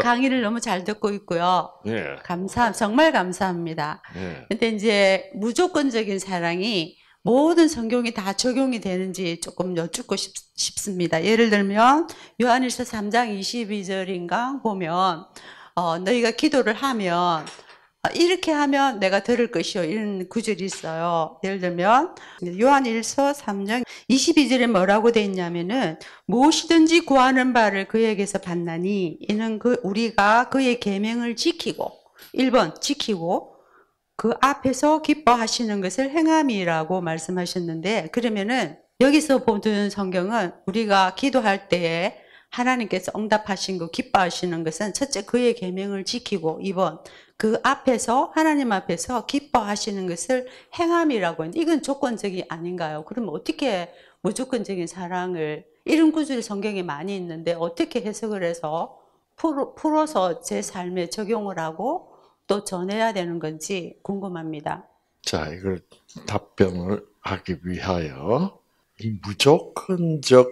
강의를 너무 잘 듣고 있고요. 예. 정말 감사합니다. 예. 근데 이제 무조건적인 사랑이 모든 성경이 다 적용이 되는지 조금 여쭙고 싶습니다. 예를 들면 요한일서 3장 22절인가 보면 너희가 기도를 하면 이렇게 하면 내가 들을 것이요 이런 구절이 있어요. 예를 들면 요한일서 3장 22절에 뭐라고 돼 있냐면은 무엇이든지 구하는 바를 그에게서 받나니 이는 우리가 그의 계명을 지키고 1번 지키고 그 앞에서 기뻐하시는 것을 행함이라고 말씀하셨는데, 그러면은 여기서 보는 성경은 우리가 기도할 때에 하나님께서 응답하신 거 기뻐하시는 것은 첫째 그의 계명을 지키고 2번 그 앞에서 하나님 앞에서 기뻐하시는 것을 행함이라고 했는데 이건 조건적이 아닌가요? 그럼 어떻게 무조건적인 사랑을 이런 구절이 성경에 많이 있는데 어떻게 해석을 해서 풀어서 제 삶에 적용을 하고 또 전해야 되는 건지 궁금합니다. 자, 이걸 답변을 하기 위하여 이 무조건적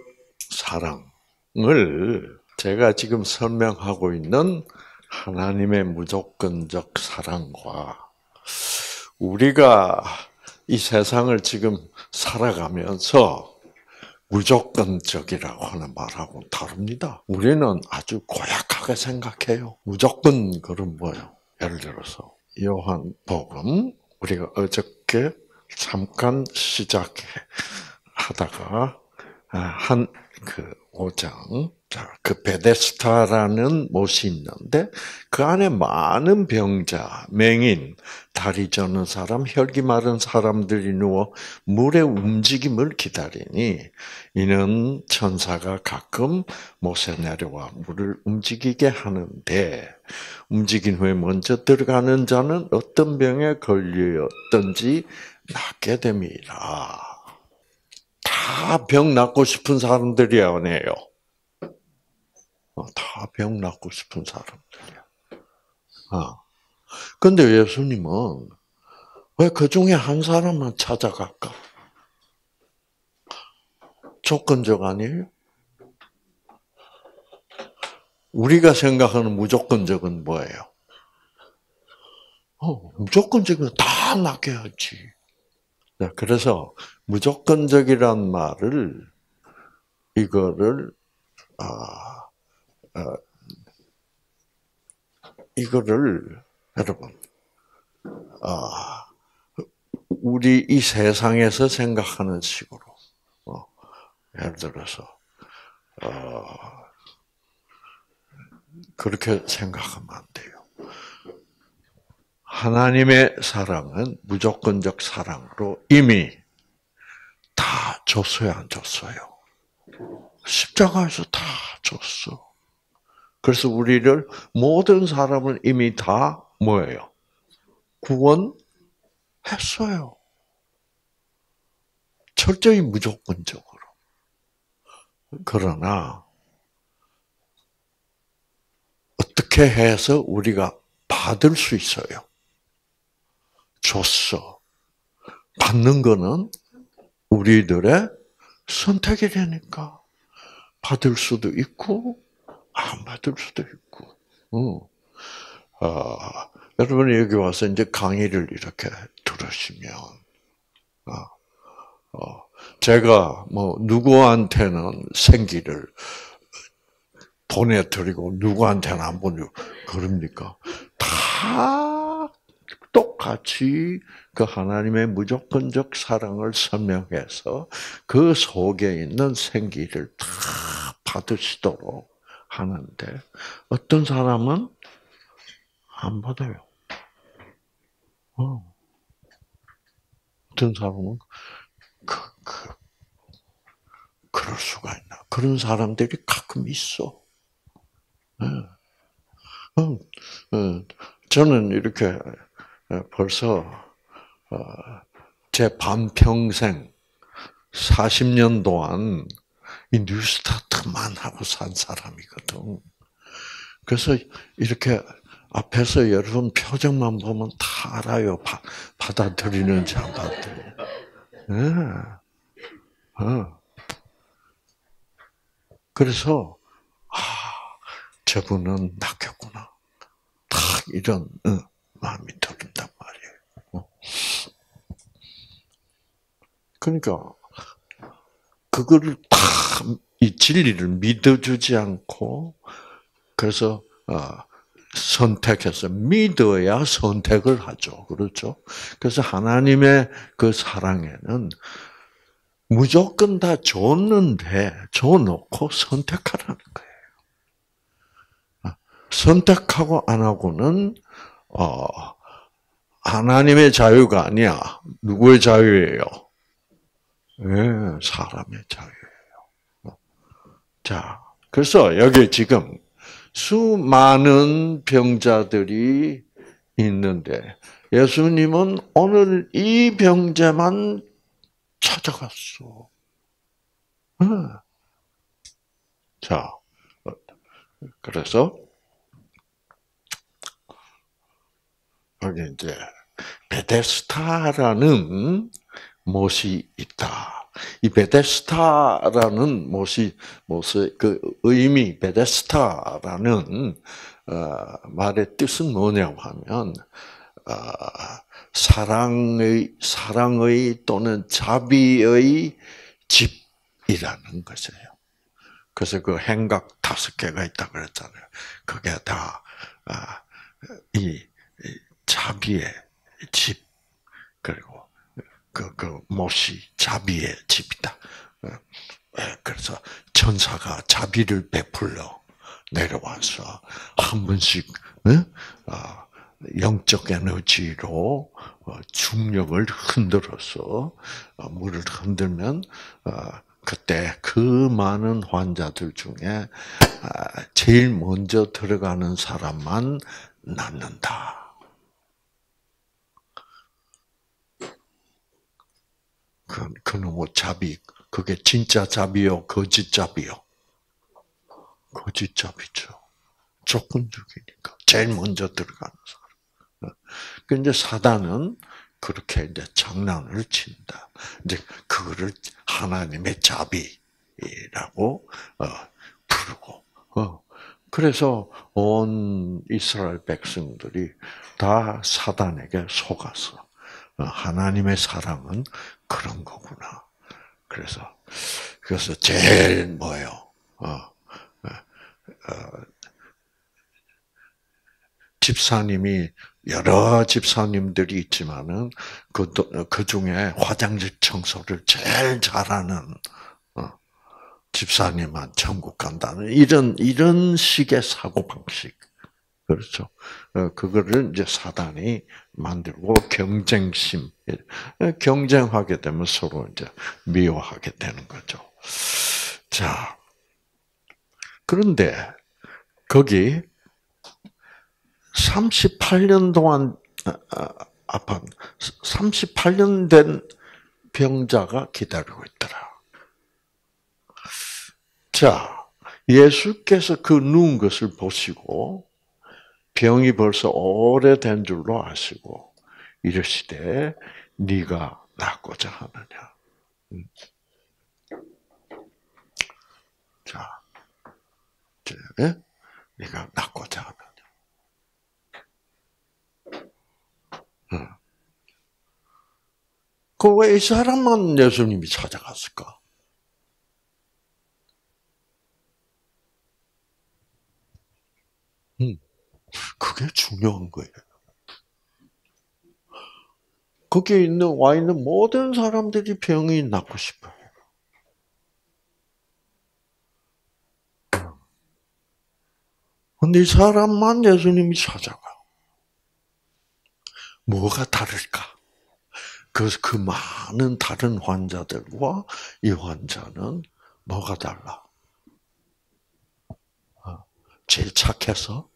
사랑을 제가 지금 설명하고 있는 하나님의 무조건적 사랑과 우리가 이 세상을 지금 살아가면서 무조건적이라고 하는 말하고 다릅니다. 우리는 아주 고약하게 생각해요. 무조건 그런 뭐예요? 예를 들어서 요한복음 우리가 어저께 잠깐 시작하다가 한 그 5장 그 베데스다라는 못이 있는데 그 안에 많은 병자, 맹인, 다리 저는 사람, 혈기 마른 사람들이 누워 물의 움직임을 기다리니 이는 천사가 가끔 못에 내려와 물을 움직이게 하는데 움직인 후에 먼저 들어가는 자는 어떤 병에 걸렸든지 낫게 됨이라. 다 병 낫고 싶은 사람들이 아니에요. 다 병 낫고 싶은 사람들이야. 근데 예수님은 왜 그 중에 한 사람만 찾아갈까? 조건적 아니에요? 우리가 생각하는 무조건적은 뭐예요? 무조건적은 다 낫게 하지. 그래서 무조건적이란 말을 이거를 여러분 우리 이 세상에서 생각하는 식으로 예를 들어서 그렇게 생각하면 안 돼요. 하나님의 사랑은 무조건적 사랑으로 이미 다 줬어요, 안 줬어요? 십자가에서 다 줬어. 그래서 우리를 모든 사람을 이미 다 뭐예요? 구원했어요. 철저히 무조건적으로. 그러나 어떻게 해서 우리가 받을 수 있어요? 줬어. 받는 거는 우리들의 선택이 되니까 받을 수도 있고 안 받을 수도 있고. 여러분이 여기 와서 이제 강의를 이렇게 들으시면, 제가 뭐 누구한테는 생기를 보내드리고 누구한테는 안 보내고 그럽니까? 다 똑같이 그 하나님의 무조건적 사랑을 설명해서 그 속에 있는 생기를 다 받으시도록 하는데 어떤 사람은 안 받아요. 어떤 사람은 그럴 수가 있나? 그런 사람들이 가끔 있어. 저는 이렇게 벌써 제 반평생 40년 동안 이 뉴스타트만 하고 산 사람이거든. 그래서 이렇게 앞에서 여러분 표정만 보면 다 알아요. 받아들이는지 안 받아들이는지. 그래서 저분은 낫겠구나. 다 이런 마음이 든단 말이에요. 그러니까 그거를 다 이 진리를 믿어주지 않고 그래서 선택해서 믿어야 선택을 하죠. 그렇죠? 그래서 하나님의 그 사랑에는 무조건 다 줬는데 줘놓고 선택하라는 거예요. 선택하고 안 하고는 하나님의 자유가 아니야. 누구의 자유예요? 네, 사람의 자유예요. 자, 그래서 여기 지금 수많은 병자들이 있는데 예수님은 오늘 이 병자만 찾아갔어. 자, 그래서 여기 이제 베데스다라는 못이 있다. 이 베데스다라는 못이 그 의미 베데스다라는 말의 뜻은 뭐냐고 하면 사랑의 또는 자비의 집이라는 것이에요. 그래서 그 행각 5개가 있다 그랬잖아요. 그게 다 이 자비의 집 그리고 그 못이 자비의 집이다. 그래서 천사가 자비를 베풀러 내려와서 한 번씩 영적 에너지로 중력을 흔들어서 물을 흔들면 그때 그 많은 환자들 중에 제일 먼저 들어가는 사람만 낫는다. 그놈의 자비, 그게 진짜 자비요, 거짓 자비요? 거짓 자비죠. 조건적이니까. 제일 먼저 들어가는 사람. 근데 사단은 그렇게 이제 장난을 친다. 이제 그거를 하나님의 자비라고 부르고. 그래서 온 이스라엘 백성들이 다 사단에게 속았어. 하나님의 사랑은 그런 거구나. 그래서 제일 뭐예요? 집사님이 여러 집사님들이 있지만은 그 중에 화장실 청소를 제일 잘하는 집사님만 천국 간다는 이런 식의 사고 방식. 그렇죠. 그거를 이제 사단이 만들고 경쟁심, 경쟁하게 되면 서로 이제 미워하게 되는 거죠. 자, 그런데 거기 38년 동안 38년 된 병자가 기다리고 있더라. 자, 예수께서 그 누운 것을 보시고 병이 벌써 오래된 줄로 아시고 이르시되 네가 낫고자 하느냐. 자, 네가 낫고자 하느냐. 그 왜 이 사람만 예수님이 찾아갔을까? 그게 중요한 거예요. 거기에 와 있는 모든 사람들이 병이 낫고 싶어요. 근데 이 사람만 예수님이 찾아가. 뭐가 다를까? 그 많은 다른 환자들과 이 환자는 뭐가 달라? 제일 착해서?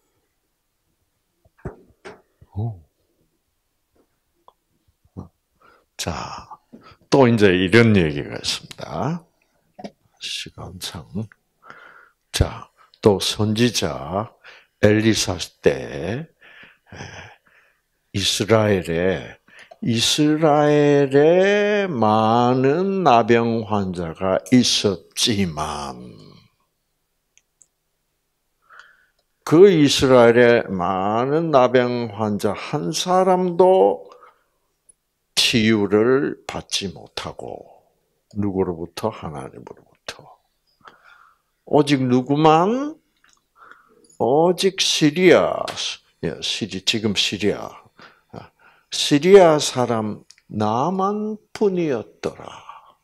자, 또 이제 이런 얘기가 있습니다. 시간상. 자, 또 선지자 엘리사 때 이스라엘에 많은 나병 환자가 있었지만 그 이스라엘의 많은 나병 환자 한 사람도 치유를 받지 못하고 누구로부터? 하나님으로부터. 오직 누구만? 오직 시리아, 지금 시리아 사람 나만 뿐이었더라.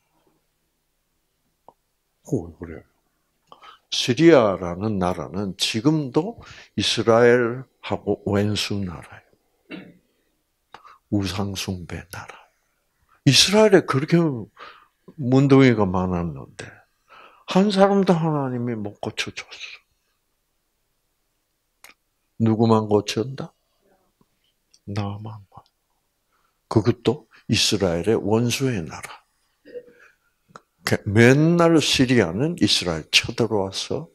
왜 그래요? 시리아라는 나라는 지금도 이스라엘하고 왼수 나라예요. 우상숭배 나라. 이스라엘에 그렇게 문둥이가 많았는데 한 사람도 하나님이 못 고쳐줬어. 누구만 고친다? 나만. 그것도 이스라엘의 원수의 나라. 맨날 시리아는 이스라엘 쳐들어와서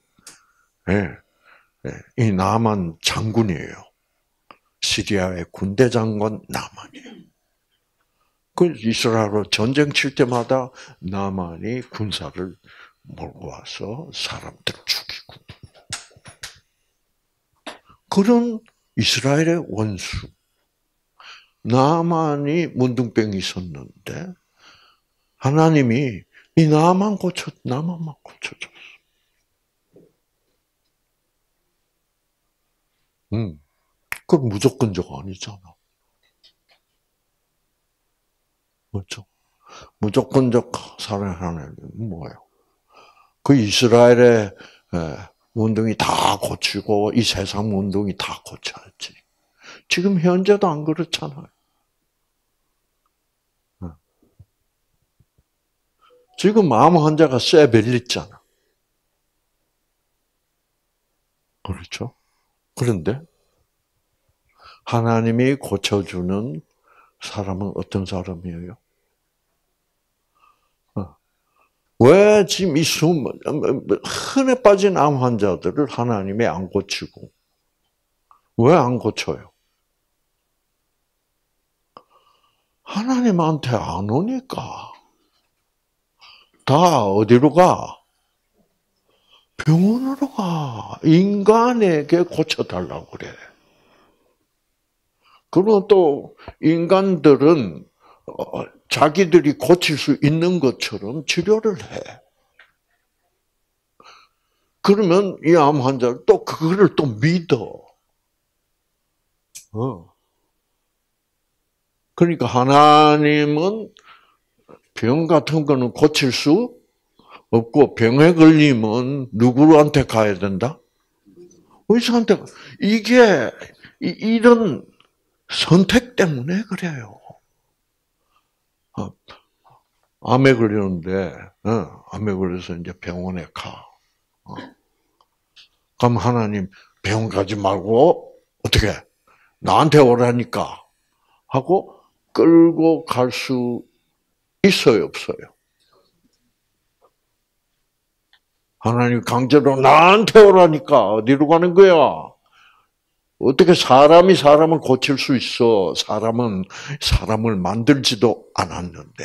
이 나만 장군이에요. 시리아의 군대 장관 나만이에요. 그 이스라엘로 전쟁 칠 때마다 나만이 군사를 몰고 와서 사람들 죽이고. 그런 이스라엘의 원수. 나만이 문둥병이 있었는데 하나님이 이 나만만 고쳐줬어. 그건 무조건적 아니잖아. 그렇죠? 무조건적 사랑의 하나님은 뭐예요? 그 이스라엘의 운동이 다 고치고 이 세상 운동이 다 고쳐야지. 지금 현재도 안 그렇잖아요. 지금 마음 환자가 쇠벨리잖아. 그렇죠? 그런데 하나님이 고쳐주는 사람은 어떤 사람이에요? 왜 지금 이 흔해 빠진 암 환자들을 하나님이 안 고치고 왜 안 고쳐요? 하나님한테 안 오니까. 다 어디로 가? 병원으로 가. 인간에게 고쳐달라고 그래. 그리고 또 인간들은 자기들이 고칠 수 있는 것처럼 치료를 해. 그러면 이 암 환자는 또 그거를 또 믿어. 그러니까 하나님은 병 같은 거는 고칠 수 없고 병에 걸리면 누구한테 가야 된다? 의사한테. 이게 이런 선택 때문에 그래요. 암에 걸리는데, 암에 걸려서 이제 병원에 가. 그럼 하나님 병원 가지 말고 어떻게 나한테 오라니까 하고 끌고 갈 수 있어요, 없어요? 하나님 강제로 나한테 오라니까 어디로 가는 거야? 어떻게 사람이 사람을 고칠 수 있어? 사람은 사람을 만들지도 않았는데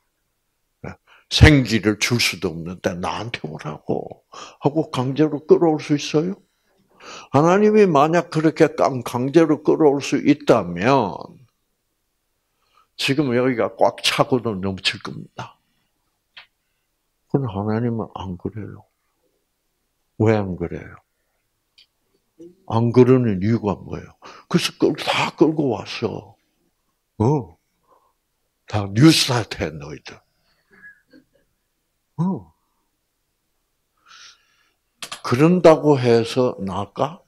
생기를 줄 수도 없는데 나한테 오라고 하고 강제로 끌어올 수 있어요? 하나님이 만약 그렇게 강제로 끌어올 수 있다면 지금 여기가 꽉 차고도 넘칠 겁니다. 그런데 하나님은 안 그래요. 왜 안 그래요? 안 그러는 이유가 뭐예요? 그래서 다 끌고 왔어. 다 뉴스타트 해, 너희들. 그런다고 해서 나을까?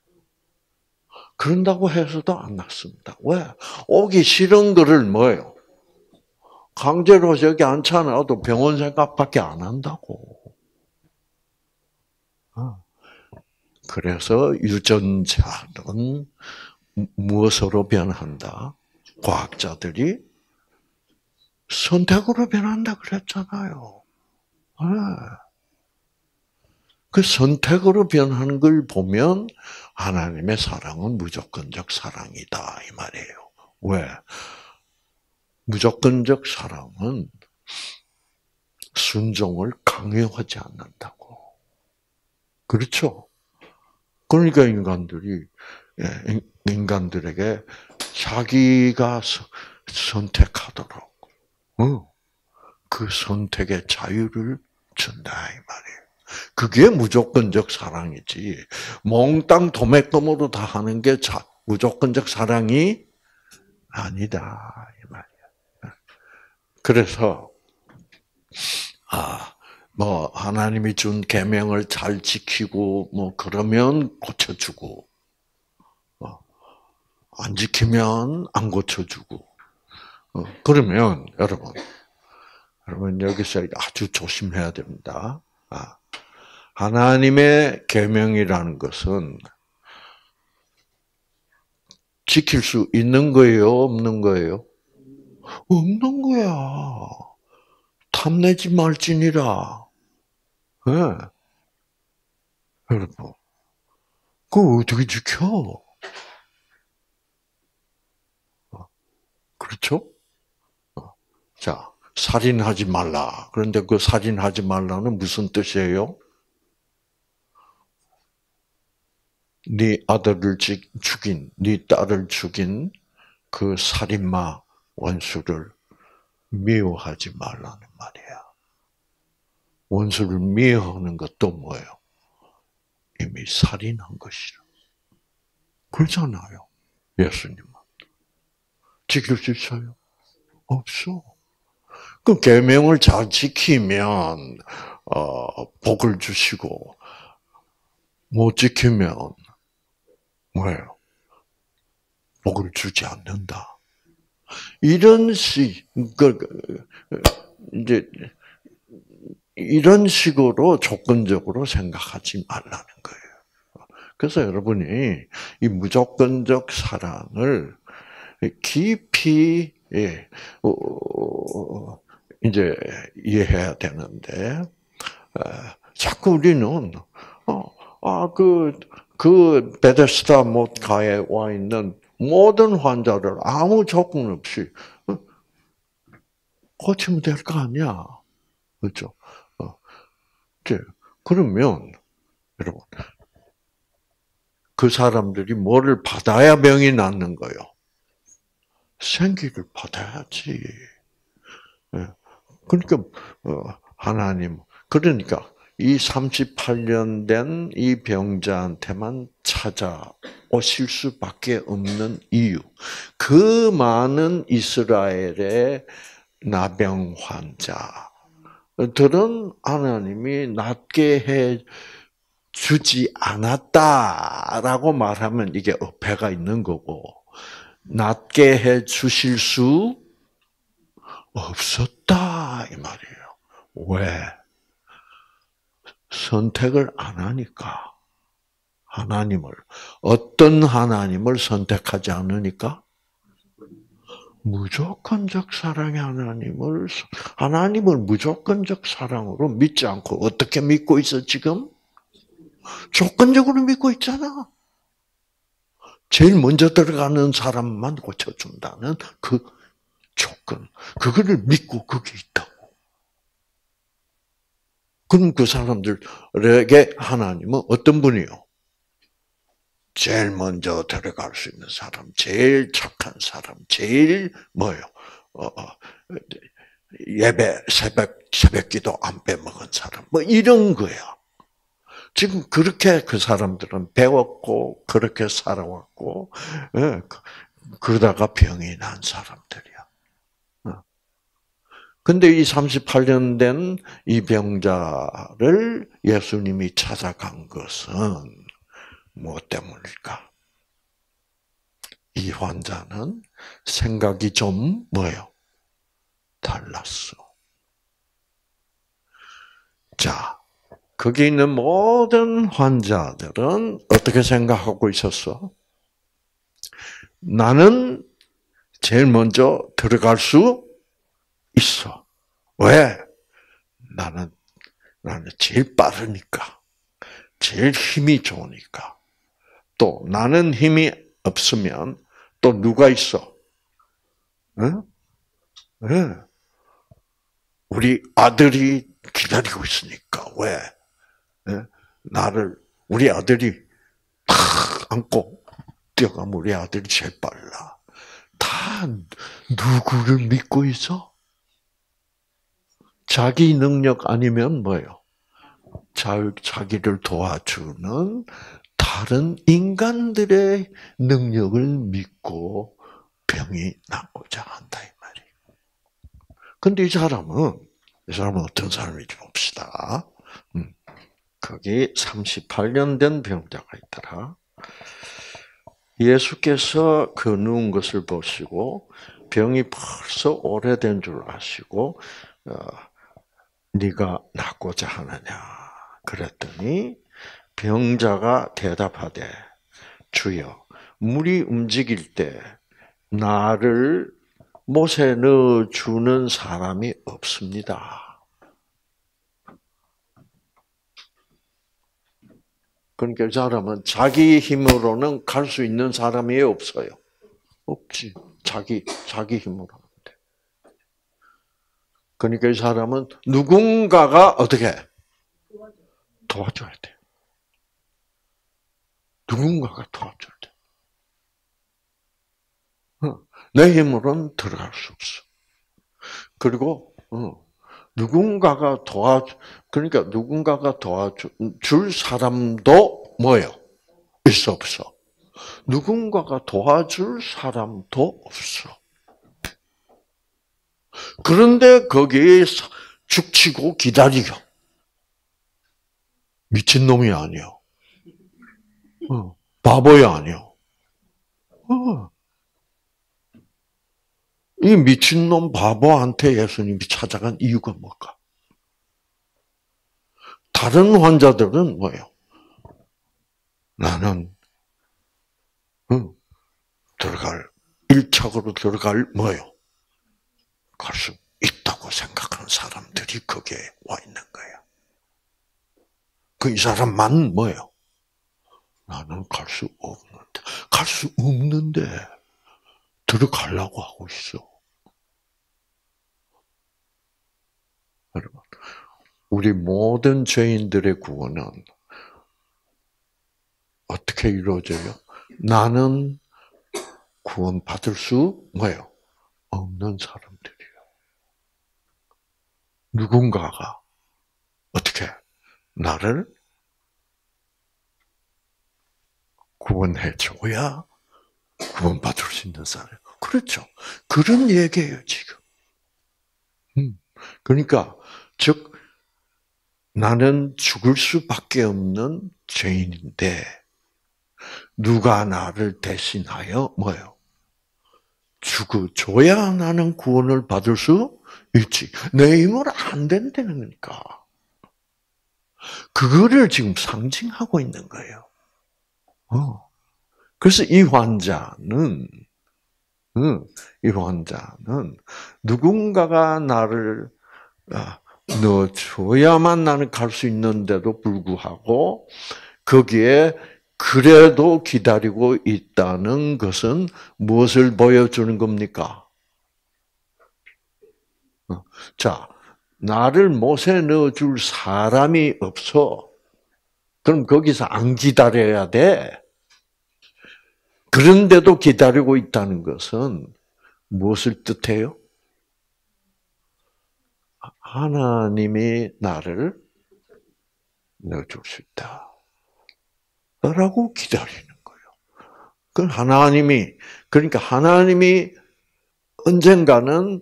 그런다고 해서도 안 낫습니다. 왜? 오기 싫은 거를 뭐예요? 강제로 저기 앉혀놔도 병원 생각밖에 안 한다고. 그래서 유전자는 무엇으로 변한다? 과학자들이 선택으로 변한다 그랬잖아요. 그 선택으로 변하는 걸 보면 하나님의 사랑은 무조건적 사랑이다 이 말이에요. 왜? 무조건적 사랑은 순종을 강요하지 않는다고. 그렇죠? 그러니까 인간들에게 자기가 선택하도록 그 선택의 자유를 준다 이 말이에요. 그게 무조건적 사랑이지. 몽땅 도매금으로 다 하는 게 무조건적 사랑이 아니다 이 말이야. 그래서 뭐 하나님이 준 계명을 잘 지키고 뭐 그러면 고쳐주고 안 지키면 안 고쳐주고 그러면 여러분 여기서 아주 조심해야 됩니다. 하나님의 계명이라는 것은 지킬 수 있는 거예요, 없는 거예요? 없는 거야. 탐내지 말지니라. 네. 여러분, 그거 어떻게 지켜? 그렇죠? 자, 살인하지 말라. 그런데 그 살인하지 말라는 무슨 뜻이에요? 네 아들을 죽인, 네 딸을 죽인 그 살인마 원수를 미워하지 말라는 말이야. 원수를 미워하는 것도 뭐예요? 이미 살인한 것이라. 그렇잖아요. 예수님은. 지킬 수 있어요? 없어. 그 계명을 잘 지키면 복을 주시고 못 지키면 뭐예요? 복을 주지 않는다. 이런 식으로 조건적으로 생각하지 말라는 거예요. 그래서 여러분이 이 무조건적 사랑을 깊이 이제 이해해야 되는데 자꾸 우리는 그 베데스다 못가에 와 있는 모든 환자를 아무 조건 없이 고치면 될 거 아니야, 그렇죠? 그러면 여러분 그 사람들이 뭐를 받아야 병이 낫는 거요? 생기를 받아야지. 그러니까 하나님 그러니까 이 38년 된 이 병자한테만 찾아오실 수밖에 없는 이유. 그 많은 이스라엘의 나병 환자들은 하나님이 낫게 해 주지 않았다라고 말하면 이게 어폐가 있는 거고, 낫게 해 주실 수 없었다 이 말이에요. 왜? 선택을 안 하니까. 어떤 하나님을 선택하지 않으니까? 무조건적 사랑의 하나님을 무조건적 사랑으로 믿지 않고 어떻게 믿고 있어 지금? 조건적으로 믿고 있잖아. 제일 먼저 들어가는 사람만 고쳐준다는 그 조건. 그거를 믿고 그게 있다고. 그럼 그 사람들에게 하나님은 어떤 분이요? 제일 먼저 들어갈 수 있는 사람, 제일 착한 사람, 제일 새벽기도 안 빼먹은 사람, 이런 거야. 지금 그렇게 그 사람들은 배웠고 그렇게 살아왔고 그러다가 병이 난 사람들이야. 근데 이 38년 된 이 병자를 예수님이 찾아간 것은 무엇 때문일까? 이 환자는 생각이 좀 달랐어. 자, 거기 있는 모든 환자들은 어떻게 생각하고 있었어? 나는 제일 먼저 들어갈 수 있어. 왜? 나는 제일 빠르니까. 제일 힘이 좋으니까. 또 나는 힘이 없으면 또 누가 있어? 응? 네. 우리 아들이 기다리고 있으니까. 왜? 네? 우리 아들이 안고 뛰어가면 우리 아들이 제일 빨라. 다 누구를 믿고 있어? 자기 능력 아니면 뭐예요? 자기를 도와주는 다른 인간들의 능력을 믿고 병이 낫고자 한다 이 말이에요. 근데 이 사람은 어떤 사람인지 봅시다. 거기 38년 된 병자가 있더라. 예수께서 그 누운 것을 보시고 병이 벌써 오래된 줄 아시고 네가 낫고자 하느냐 그랬더니 병자가 대답하되 주여 물이 움직일 때 나를 못에 넣어 주는 사람이 없습니다. 그러니까 이 사람은 자기 힘으로는 갈 수 있는 사람이 없어요. 없지. 자기 힘으로 하는데. 그러니까 이 사람은 누군가가 어떻게 도와줘야 돼. 누군가가 도와줘야 돼. 내 힘으로는 들어갈 수 없어. 그리고 누군가가 도와줄 사람도 뭐예요? 있어 없어? 누군가가 도와줄 사람도 없어. 그런데 거기에 죽치고 기다리고 미친놈이 아니요. 바보야 아니요. 이 미친놈 바보한테 예수님이 찾아간 이유가 뭘까? 다른 환자들은 뭐예요? 나는 1척으로 들어갈 뭐예요? 갈 수 있다고 생각하는 사람들이 거기에 와 있는 거예요. 이 사람만 뭐예요? 나는 갈 수 없는데 들어가려고 하고 있어. 여러분, 우리 모든 죄인들의 구원은 어떻게 이루어져요? 나는 구원받을 수 뭐예요? 없는 사람들이에요. 누군가가 어떻게 나를 구원해줘야 구원받을 수 있는 사람. 그렇죠. 그런 얘기예요, 지금. 그러니까, 즉, 나는 죽을 수밖에 없는 죄인인데, 누가 나를 대신하여 뭐예요? 죽어줘야 나는 구원을 받을 수 있지. 내 힘으로 안 된다니까. 그거를 지금 상징하고 있는 거예요. 그래서 이 환자는 누군가가 나를 넣어줘야만 나는 갈 수 있는데도 불구하고 거기에 그래도 기다리고 있다는 것은 무엇을 보여주는 겁니까? 자, 나를 못에 넣어줄 사람이 없어. 그럼 거기서 안 기다려야 돼. 그런데도 기다리고 있다는 것은 무엇을 뜻해요? 하나님이 나를 넣어줄 수 있다. 라고 기다리는 거예요. 그러니까 하나님이 언젠가는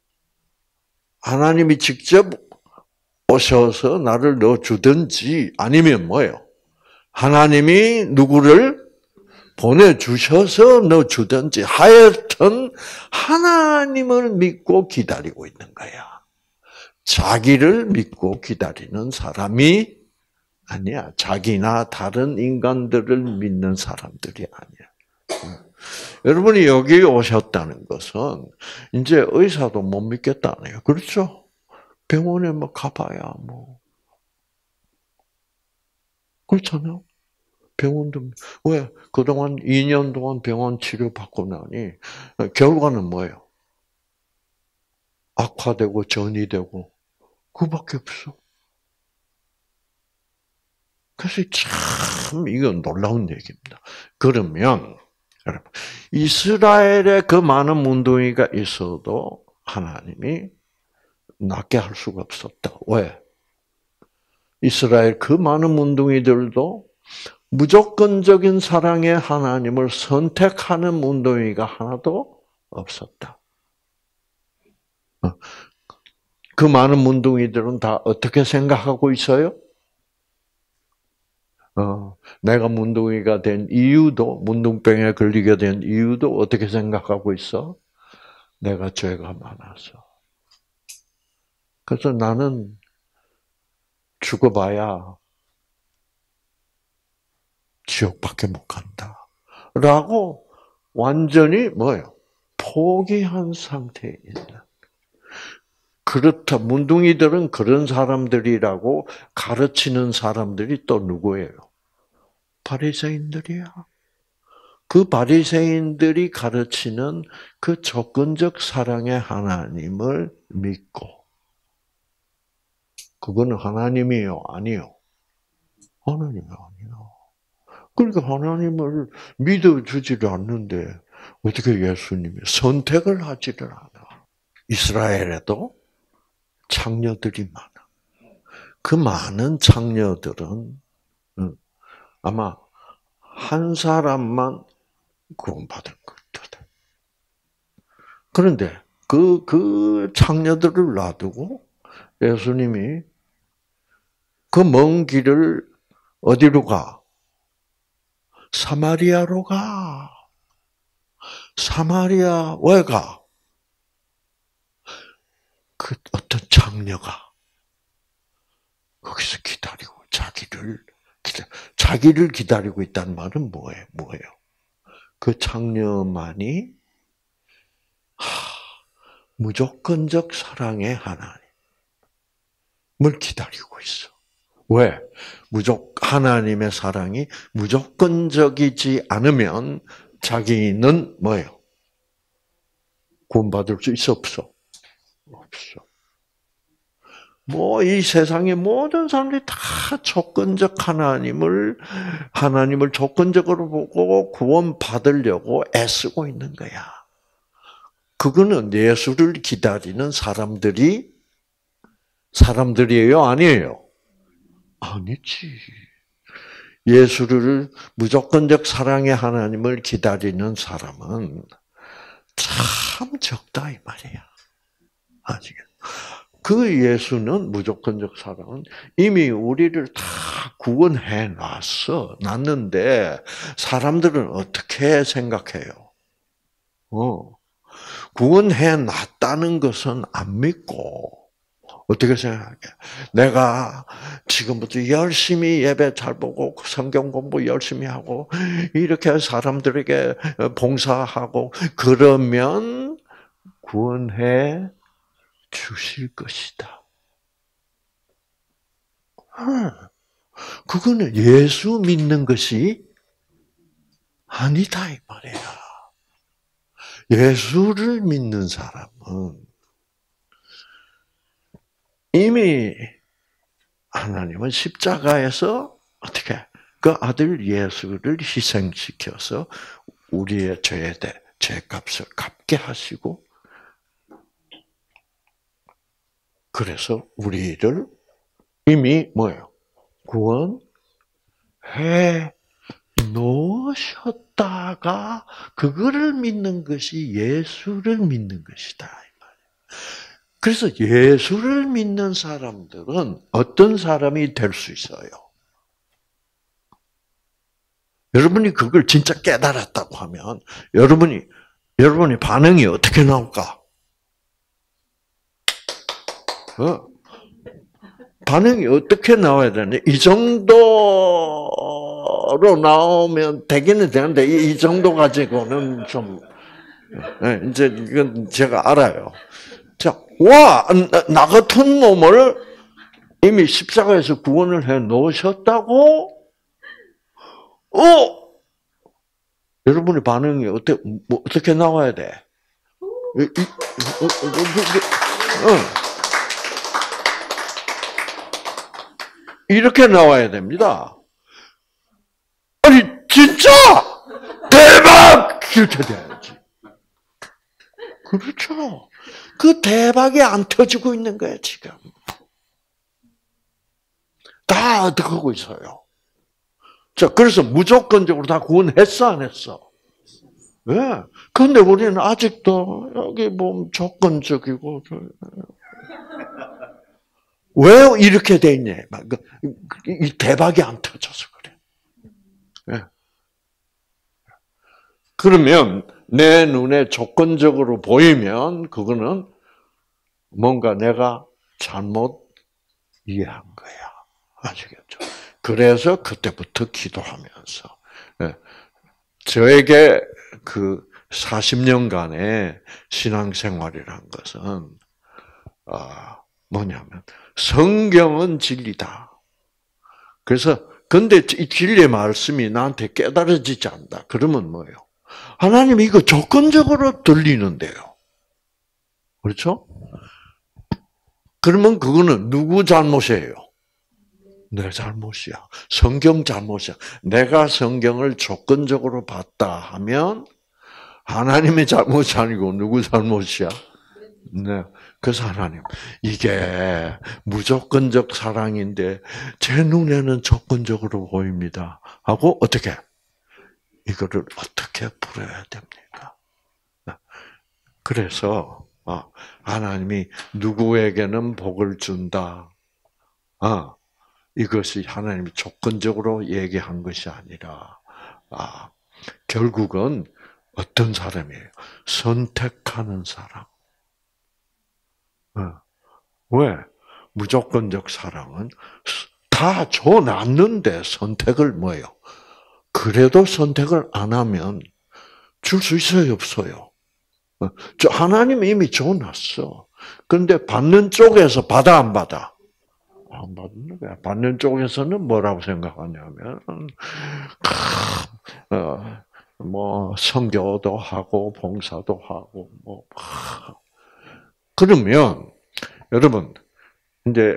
하나님이 직접 오셔서 나를 넣어주든지 아니면 뭐예요? 하나님이 누구를 보내주셔서 넣어주든지 하여튼 하나님을 믿고 기다리고 있는 거야. 자기를 믿고 기다리는 사람이 아니야. 자기나 다른 인간들을 믿는 사람들이 아니야. 여러분이 여기 오셨다는 것은 이제 의사도 못 믿겠다네요. 그렇죠? 병원에 뭐 가봐야 뭐. 그렇잖아요? 병원도, 왜? 그동안 2년 동안 병원 치료받고 나니, 결과는 뭐예요? 악화되고 전이되고, 그밖에 없어. 그래서 참 이건 놀라운 얘기입니다. 그러면 여러분 이스라엘에 그 많은 문둥이가 있어도 하나님이 낫게 할 수가 없었다. 왜? 이스라엘 그 많은 문둥이들도 무조건적인 사랑의 하나님을 선택하는 문둥이가 하나도 없었다. 그 많은 문둥이들은 다 어떻게 생각하고 있어요? 내가 문둥이가 된 이유도, 문둥병에 걸리게 된 이유도 어떻게 생각하고 있어? 내가 죄가 많아서. 그래서 나는 죽어봐야 지옥밖에 못 간다. 라고 완전히 뭐예요? 포기한 상태에 있는. 그렇다. 문둥이들은 그런 사람들이라고 가르치는 사람들이 또 누구예요? 바리새인들이야. 그 바리새인들이 가르치는 그 조건적 사랑의 하나님을 믿고, 그거는 하나님이요, 아니요? 하나님이 아니요. 그러니까 하나님을 믿어주지를 않는데 어떻게 예수님이 선택을 하지를 않아. 이스라엘에도 창녀들이 많아. 그 많은 창녀들은 아마 한 사람만 구원받은 것들. 그런데 그 창녀들을 놔두고 예수님이 그 먼 길을 어디로 가? 사마리아로 가. 사마리아 왜 가? 그 어떤 창녀가 거기서 기다리고 자기를 기다리고 있다는 말은 뭐예요? 그 창녀만이 무조건적 사랑의 하나님을 기다리고 있어. 왜? 하나님의 사랑이 무조건적이지 않으면 자기는 뭐예요? 구원받을 수 있어, 없어? 없어. 이 세상의 모든 사람들이 다 조건적 하나님을 조건적으로 보고 구원받으려고 애쓰고 있는 거야. 그거는 예수를 기다리는 사람들이에요? 아니에요? 아니지. 예수를 무조건적 사랑의 하나님을 기다리는 사람은 참 적다 이 말이야. 아시겠어요? 그 예수는 무조건적 사랑은 이미 우리를 다 구원해 놨는데 사람들은 어떻게 생각해요? 구원해 놨다는 것은 안 믿고 어떻게 생각해? 내가 지금부터 열심히 예배 잘 보고 성경 공부 열심히 하고 이렇게 사람들에게 봉사하고 그러면 구원해 주실 것이다. 그거는 예수 믿는 것이 아니다 이 말이야. 예수를 믿는 사람은 이미 하나님은 십자가에서 어떻게 그 아들 예수를 희생시켜서 우리의 죄값을 갚게 하시고 그래서 우리를 이미 뭐예요? 구원해 놓으셨다가 그거를 믿는 것이 예수를 믿는 것이다. 그래서 예수를 믿는 사람들은 어떤 사람이 될 수 있어요? 여러분이 그걸 진짜 깨달았다고 하면 여러분이 반응이 어떻게 나올까? 반응이 어떻게 나와야 되나? 이 정도로 나오면 되기는 되는데 이 정도 가지고는 좀 이제 이건 제가 알아요. 자, 나 같은 놈을 이미 십자가에서 구원을 해 놓으셨다고? 여러분의 반응이 어떻게 나와야 돼? 이렇게 나와야 됩니다. 진짜 대박 이렇게 돼야지. 그렇죠. 그 대박이 안 터지고 있는 거예요 지금. 다 어떡하고 있어요. 자, 그래서 무조건적으로 다 구원했어 안 했어? 왜? 근데 우리는 아직도 여기 뭐 조건적이고 왜 이렇게 돼 있냐? 이 대박이 안 터져서 그래. 네. 그러면 내 눈에 조건적으로 보이면 그거는 뭔가 내가 잘못 이해한 거야. 아시겠죠? 그래서 그때부터 기도하면서 저에게 그 40년간의 신앙생활이란 것은 뭐냐면 성경은 진리다. 그래서 근데 이 진리의 말씀이 나한테 깨달아지지 않는다. 그러면 뭐예요? 하나님 이거 조건적으로 들리는데요. 그렇죠? 그러면 그거는 누구 잘못이에요? 내 잘못이야. 성경 잘못이야. 내가 성경을 조건적으로 봤다 하면 하나님의 잘못이 아니고 누구 잘못이야? 네. 그래서 하나님, 이게 무조건적 사랑인데 제 눈에는 조건적으로 보입니다. 하고 어떻게? 이거를 어떻게 풀어야 됩니까? 그래서 하나님이 누구에게는 복을 준다. 이것이 하나님이 조건적으로 얘기한 것이 아니라 결국은 어떤 사람이에요? 선택하는 사람. 왜? 무조건적 사랑은 다 줘놨는데 선택을 뭐예요? 그래도 선택을 안 하면 줄 수 있어요, 없어요? 하나님이 이미 줘놨어. 그런데 받는 쪽에서 받아, 안 받아? 안 받는 거야. 받는 쪽에서는 뭐라고 생각하냐면, 뭐, 선교도 하고, 봉사도 하고, 뭐, 그러면, 여러분, 이제,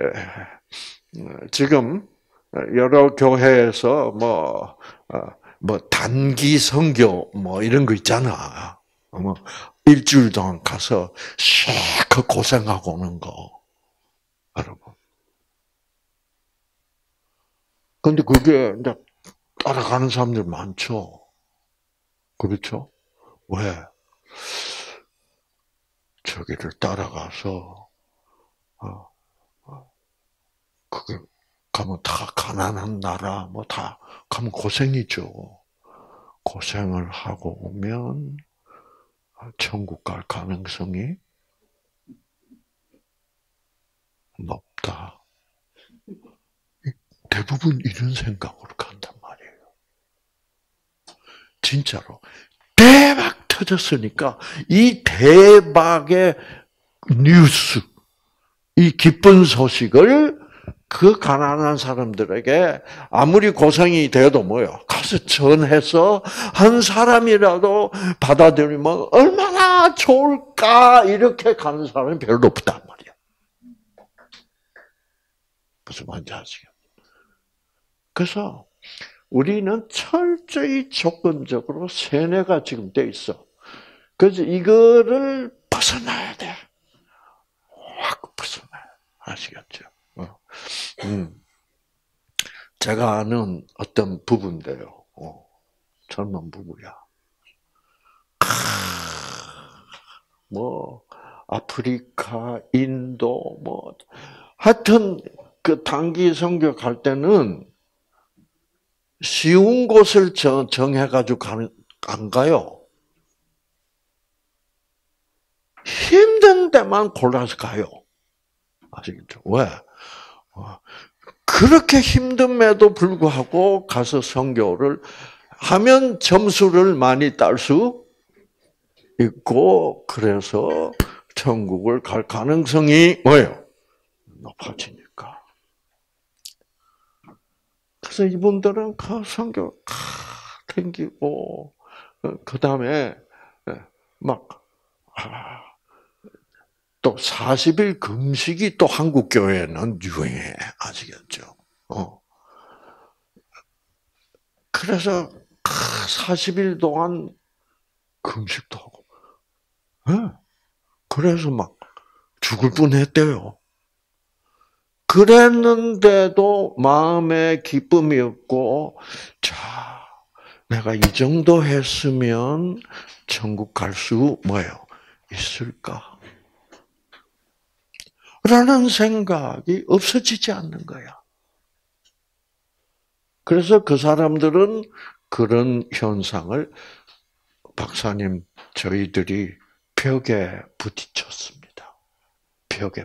지금, 여러 교회에서 뭐, 단기 선교, 뭐, 이런 거 있잖아. 뭐, 일주일 동안 가서, 실컷 고생하고 오는 거. 여러분. 근데 그게, 이제, 따라가는 사람들 많죠. 그렇죠? 왜? 저기를 따라가서, 그게, 가면 다 가난한 나라, 뭐 다, 가면 고생이죠. 고생을 하고 오면, 천국 갈 가능성이 높다. 대부분 이런 생각으로 간단 말이에요. 진짜로. 대박 터졌으니까 이 대박의 뉴스, 이 기쁜 소식을 그 가난한 사람들에게 아무리 고생이 돼도 뭐요? 가서 전해서 한 사람이라도 받아들이면 얼마나 좋을까 이렇게 가는 사람이 별로 없단 말이야. 무슨 말인지 아시겠죠? 그래서 우리는 철저히 조건적으로 세뇌가 지금 돼 있어. 그래서 이거를 벗어나야 돼. 확 벗어나야 돼. 아시겠죠? 제가 아는 어떤 부부인데요. 젊은 부부야. 뭐 아프리카, 인도, 뭐 하여튼 그 단기 선교 갈 때는 쉬운 곳을 정해가지고 안 가요. 힘든 데만 골라서 가요. 아시겠죠? 왜? 그렇게 힘듦에도 불구하고 가서 선교를 하면 점수를 많이 딸 수 있고, 그래서 천국을 갈 가능성이 뭐예요? 높아지니까. 그래서 이분들은 선교 댕기고, 그 다음에 막 또 40일 금식이 또 한국 교회는 유행해. 아시겠죠? 그래서 40일 동안 금식도 하고. 네. 그래서 막 죽을 뻔했대요. 그랬는데도 마음에 기쁨이 없고, 자, 내가 이 정도 했으면 천국 갈 수 뭐예요? 있을까? 라는 생각이 없어지지 않는 거야. 그래서 그 사람들은 그런 현상을 박사님 저희들이 벽에 부딪혔습니다. 벽에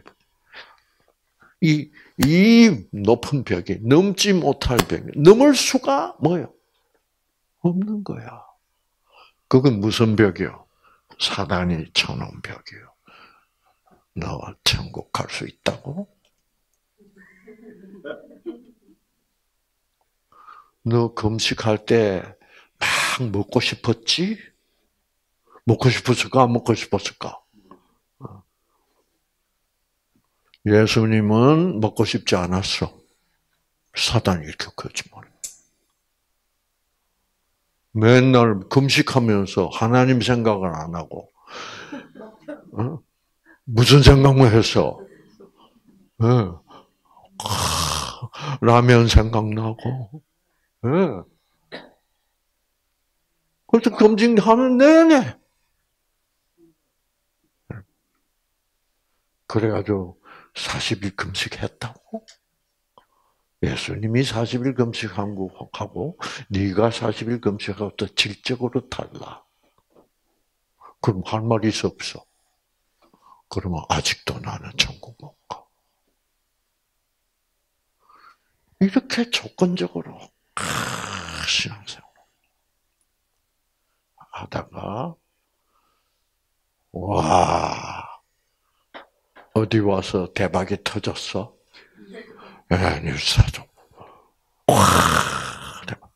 이 높은 벽이 넘지 못할 벽이 넘을 수가 뭐예요? 없는 거야. 그건 무슨 벽이요? 사단이 쳐놓은 벽이요. 너가 천국 갈 수 있다고? 너 금식할 때 막 먹고 싶었지? 먹고 싶었을까? 안 먹고 싶었을까? 예수님은 먹고 싶지 않았어. 사단이 이렇게 거짓말. 맨날 금식하면서 하나님 생각을 안 하고, 무슨 생각만 했어? 라면 생각나고, 그래서 금식하는 내내. 그래가지고 40일 금식했다고? 예수님이 40일 금식하고 네가 40일 금식하고 또 질적으로 달라. 그럼 할 말이 없어. 그러면 아직도 나는 천국 못 가. 이렇게 조건적으로 신앙생활 하다가 와 어디 와서 대박이 터졌어? 뉴스타죠. 와 대박.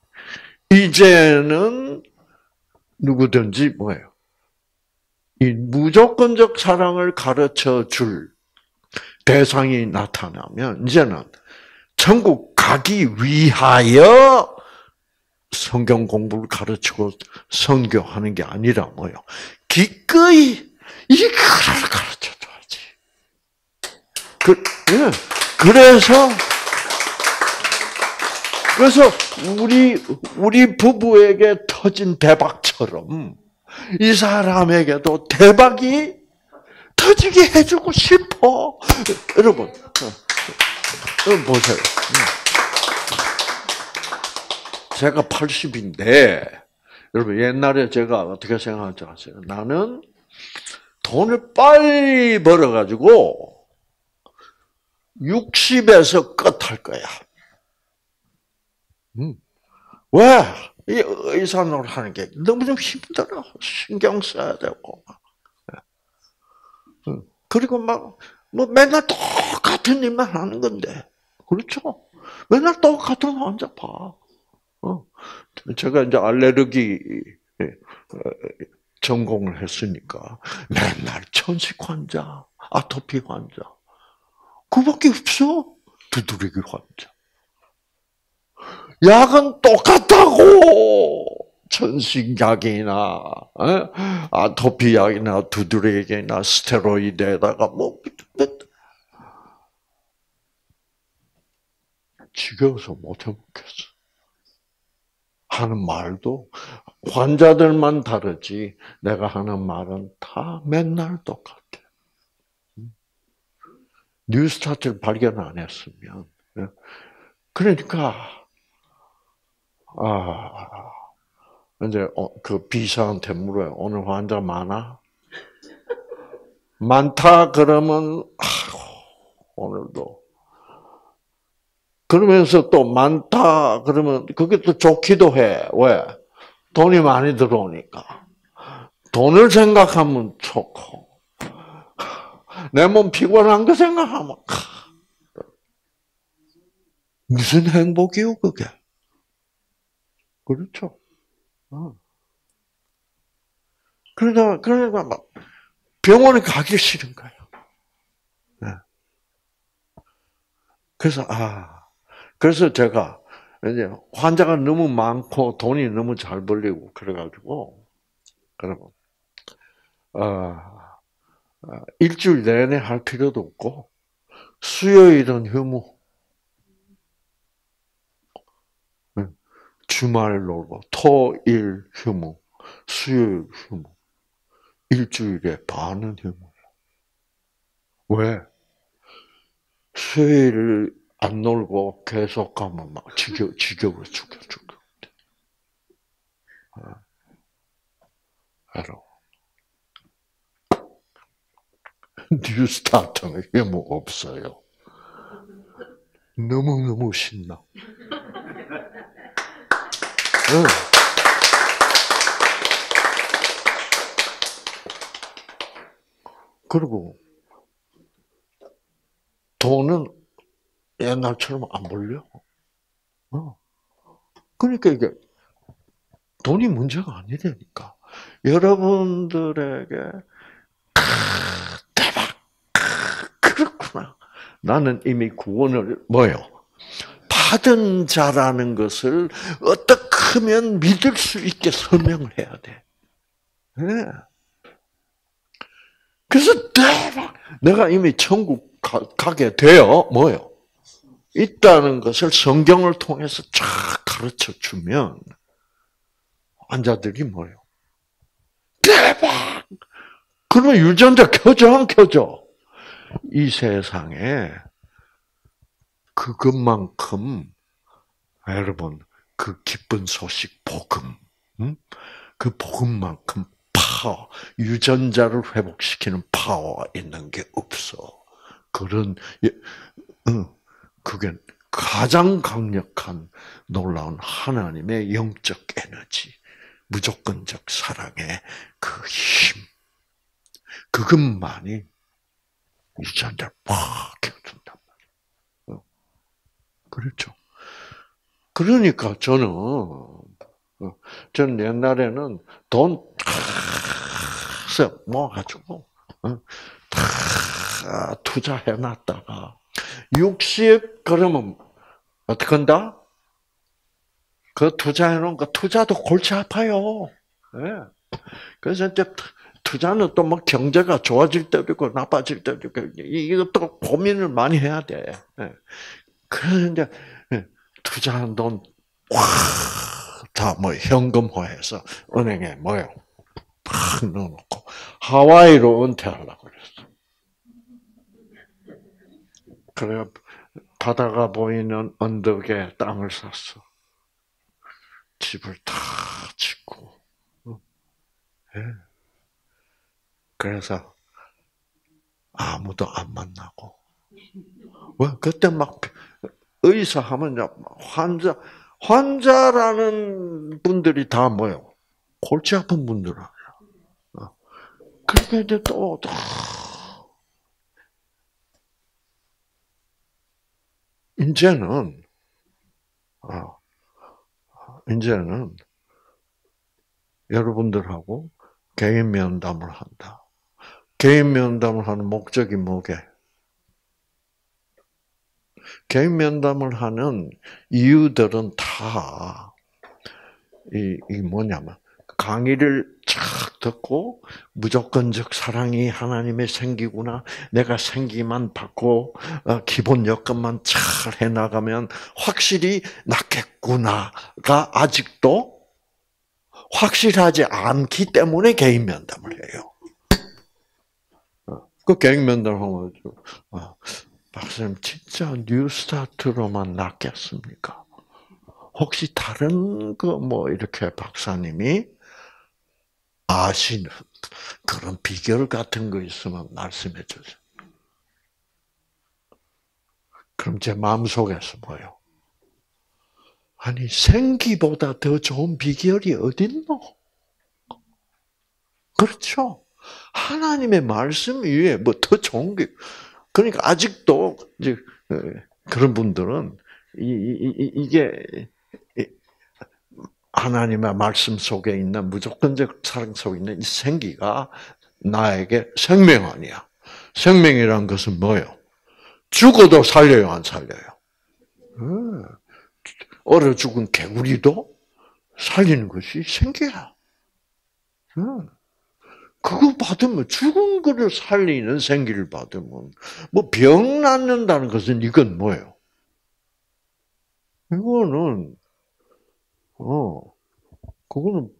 이제는 누구든지 뭐예요? 이 무조건적 사랑을 가르쳐 줄 대상이 나타나면 이제는 천국 가기 위하여 성경 공부를 가르치고 선교하는 게 아니라 뭐요? 기꺼이 이거를 가르쳐줘야지. 그래서 우리 부부에게 터진 대박처럼 이 사람에게도 대박이 터지게 해주고 싶어. 여러분 보세요. 제가 80인데 여러분 옛날에 제가 어떻게 생각하는지 아세요? 나는 돈을 빨리 벌어가지고 60에서 끝 할 거야. 왜? 이 의사 노릇하는 게 너무 좀 힘들어. 신경 써야 되고. 그리고 뭐 맨날 똑같은 일만 하는 건데. 그렇죠? 맨날 똑같은 환자 봐. 제가 이제 알레르기 전공을 했으니까 맨날 천식 환자, 아토피 환자. 그밖에 없어. 두드러기 환자. 약은 똑같다고. 천식약이나 아토피 약이나 두드러기나 스테로이드에다가 지겨워서 못 해먹겠어. 하는 말도 환자들만 다르지 내가 하는 말은 다 맨날 똑같아. 뉴스타트를 발견 안 했으면 그러니까 이제 그 비서한테 물어요. 오늘 환자 많아? 많다 그러면 오늘도 그러면서 또 많다 그러면 그게 또 좋기도 해. 왜? 돈이 많이 들어오니까. 돈을 생각하면 좋고 내 몸 피곤한 거 생각하면 무슨 행복이요 그게? 그렇죠. 그러니까 막 병원에 가기 싫은 거예요. 네. 그래서 제가 이제 환자가 너무 많고 돈이 너무 잘 벌리고 그래가지고 그러면 일주일 내내 할 필요도 없고 수요일은 휴무, 주말 놀고 토일 휴무, 수요일 휴무, 일주일에 반은 휴무. 왜? 수요일 안 놀고 계속 가면 막 지겨워 죽어. 알아. 뉴스타트는 휴무 없어요. 너무너무 신나. 응. 그리고 돈은 옛날처럼 안 벌려. 그러니까 이게 돈이 문제가 아니라니까. 여러분들에게 대박. 그렇구나. 나는 이미 구원을 받은 자라는 것을 어떻게 하면 믿을 수 있게 설명을 해야 돼. 네. 그래서 대박. 내가 이미 천국 가게 되어 있다는 것을 성경을 통해서 쫙 가르쳐 주면 환자들이 대박. 그러면 유전자 켜져 안 켜져? 이 세상에 그것만큼 여러분 그 기쁜 소식 복음, 그 복음만큼 파워, 유전자를 회복시키는 파워가 있는 게 없어. 그게 가장 강력한 놀라운 하나님의 영적 에너지, 무조건적 사랑의 그 힘, 그것만이 유전자를 팍 켜준단 말이에요. 그렇죠. 그러니까 저는 옛날에는 돈 모아가지고 다 투자해놨다가 60 그러면 어떻게 한다? 그 투자해놓은 거 투자도 골치 아파요. 네. 그래서 이제 투자는 또 뭐 경제가 좋아질 때도 있고 나빠질 때도 있고 이것도 고민을 많이 해야 돼. 네. 그런데 투자한 돈 다 현금화해서 은행에 팍 넣어놓고 하와이로 은퇴하려고 그랬어. 그래 바다가 보이는 언덕에 땅을 샀어. 집을 다 짓고. 네. 그래서 아무도 안 만나고. 그때 막 의사 하면 환자라는 분들이 다 골치 아픈 분들 아니야. 그렇게 이제 또 이제는 여러분들하고 개인 면담을 한다. 개인 면담을 하는 목적이 뭐게? 개인 면담을 하는 이유들은 다 뭐냐면 강의를 쫙 듣고 무조건적 사랑이 하나님의 생기구나. 내가 생기만 받고 기본 여건만 잘 해나가면 확실히 낫겠구나가 아직도 확실하지 않기 때문에 개인 면담을 해요. 그 개인 면담하면 박사님 진짜 뉴스타트로만 낫겠습니까? 혹시 다른 이렇게 박사님이 아시는 그런 비결 같은 거 있으면 말씀해 주세요. 그럼 제 마음속에서 아니 생기보다 더 좋은 비결이 어딨노? 그렇죠? 하나님의 말씀 위에 더 좋은 게 그러니까 아직도 이제 그런 분들은 이게 하나님의 말씀 속에 있는 무조건적 사랑 속에 있는 이 생기가 나에게 생명 아니야. 생명이란 것은 뭐예요? 죽어도 살려요, 안 살려요? 얼어 죽은 개구리도 살리는 것이 생기야. 그거 받으면 죽은 거를 살리는 생기를 받으면 뭐 병 낫는다는 것은 이건 뭐예요? 이거는 그거는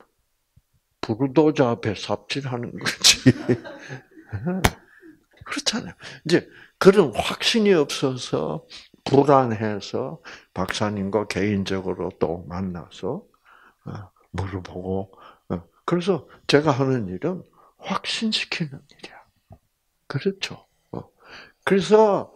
부르도자 앞에 삽질하는 거지. 그렇잖아요. 이제 그런 확신이 없어서 불안해서 박사님과 개인적으로 또 만나서 물어보고 그래서 제가 하는 일은 확신시키는 일이야. 그렇죠. 그래서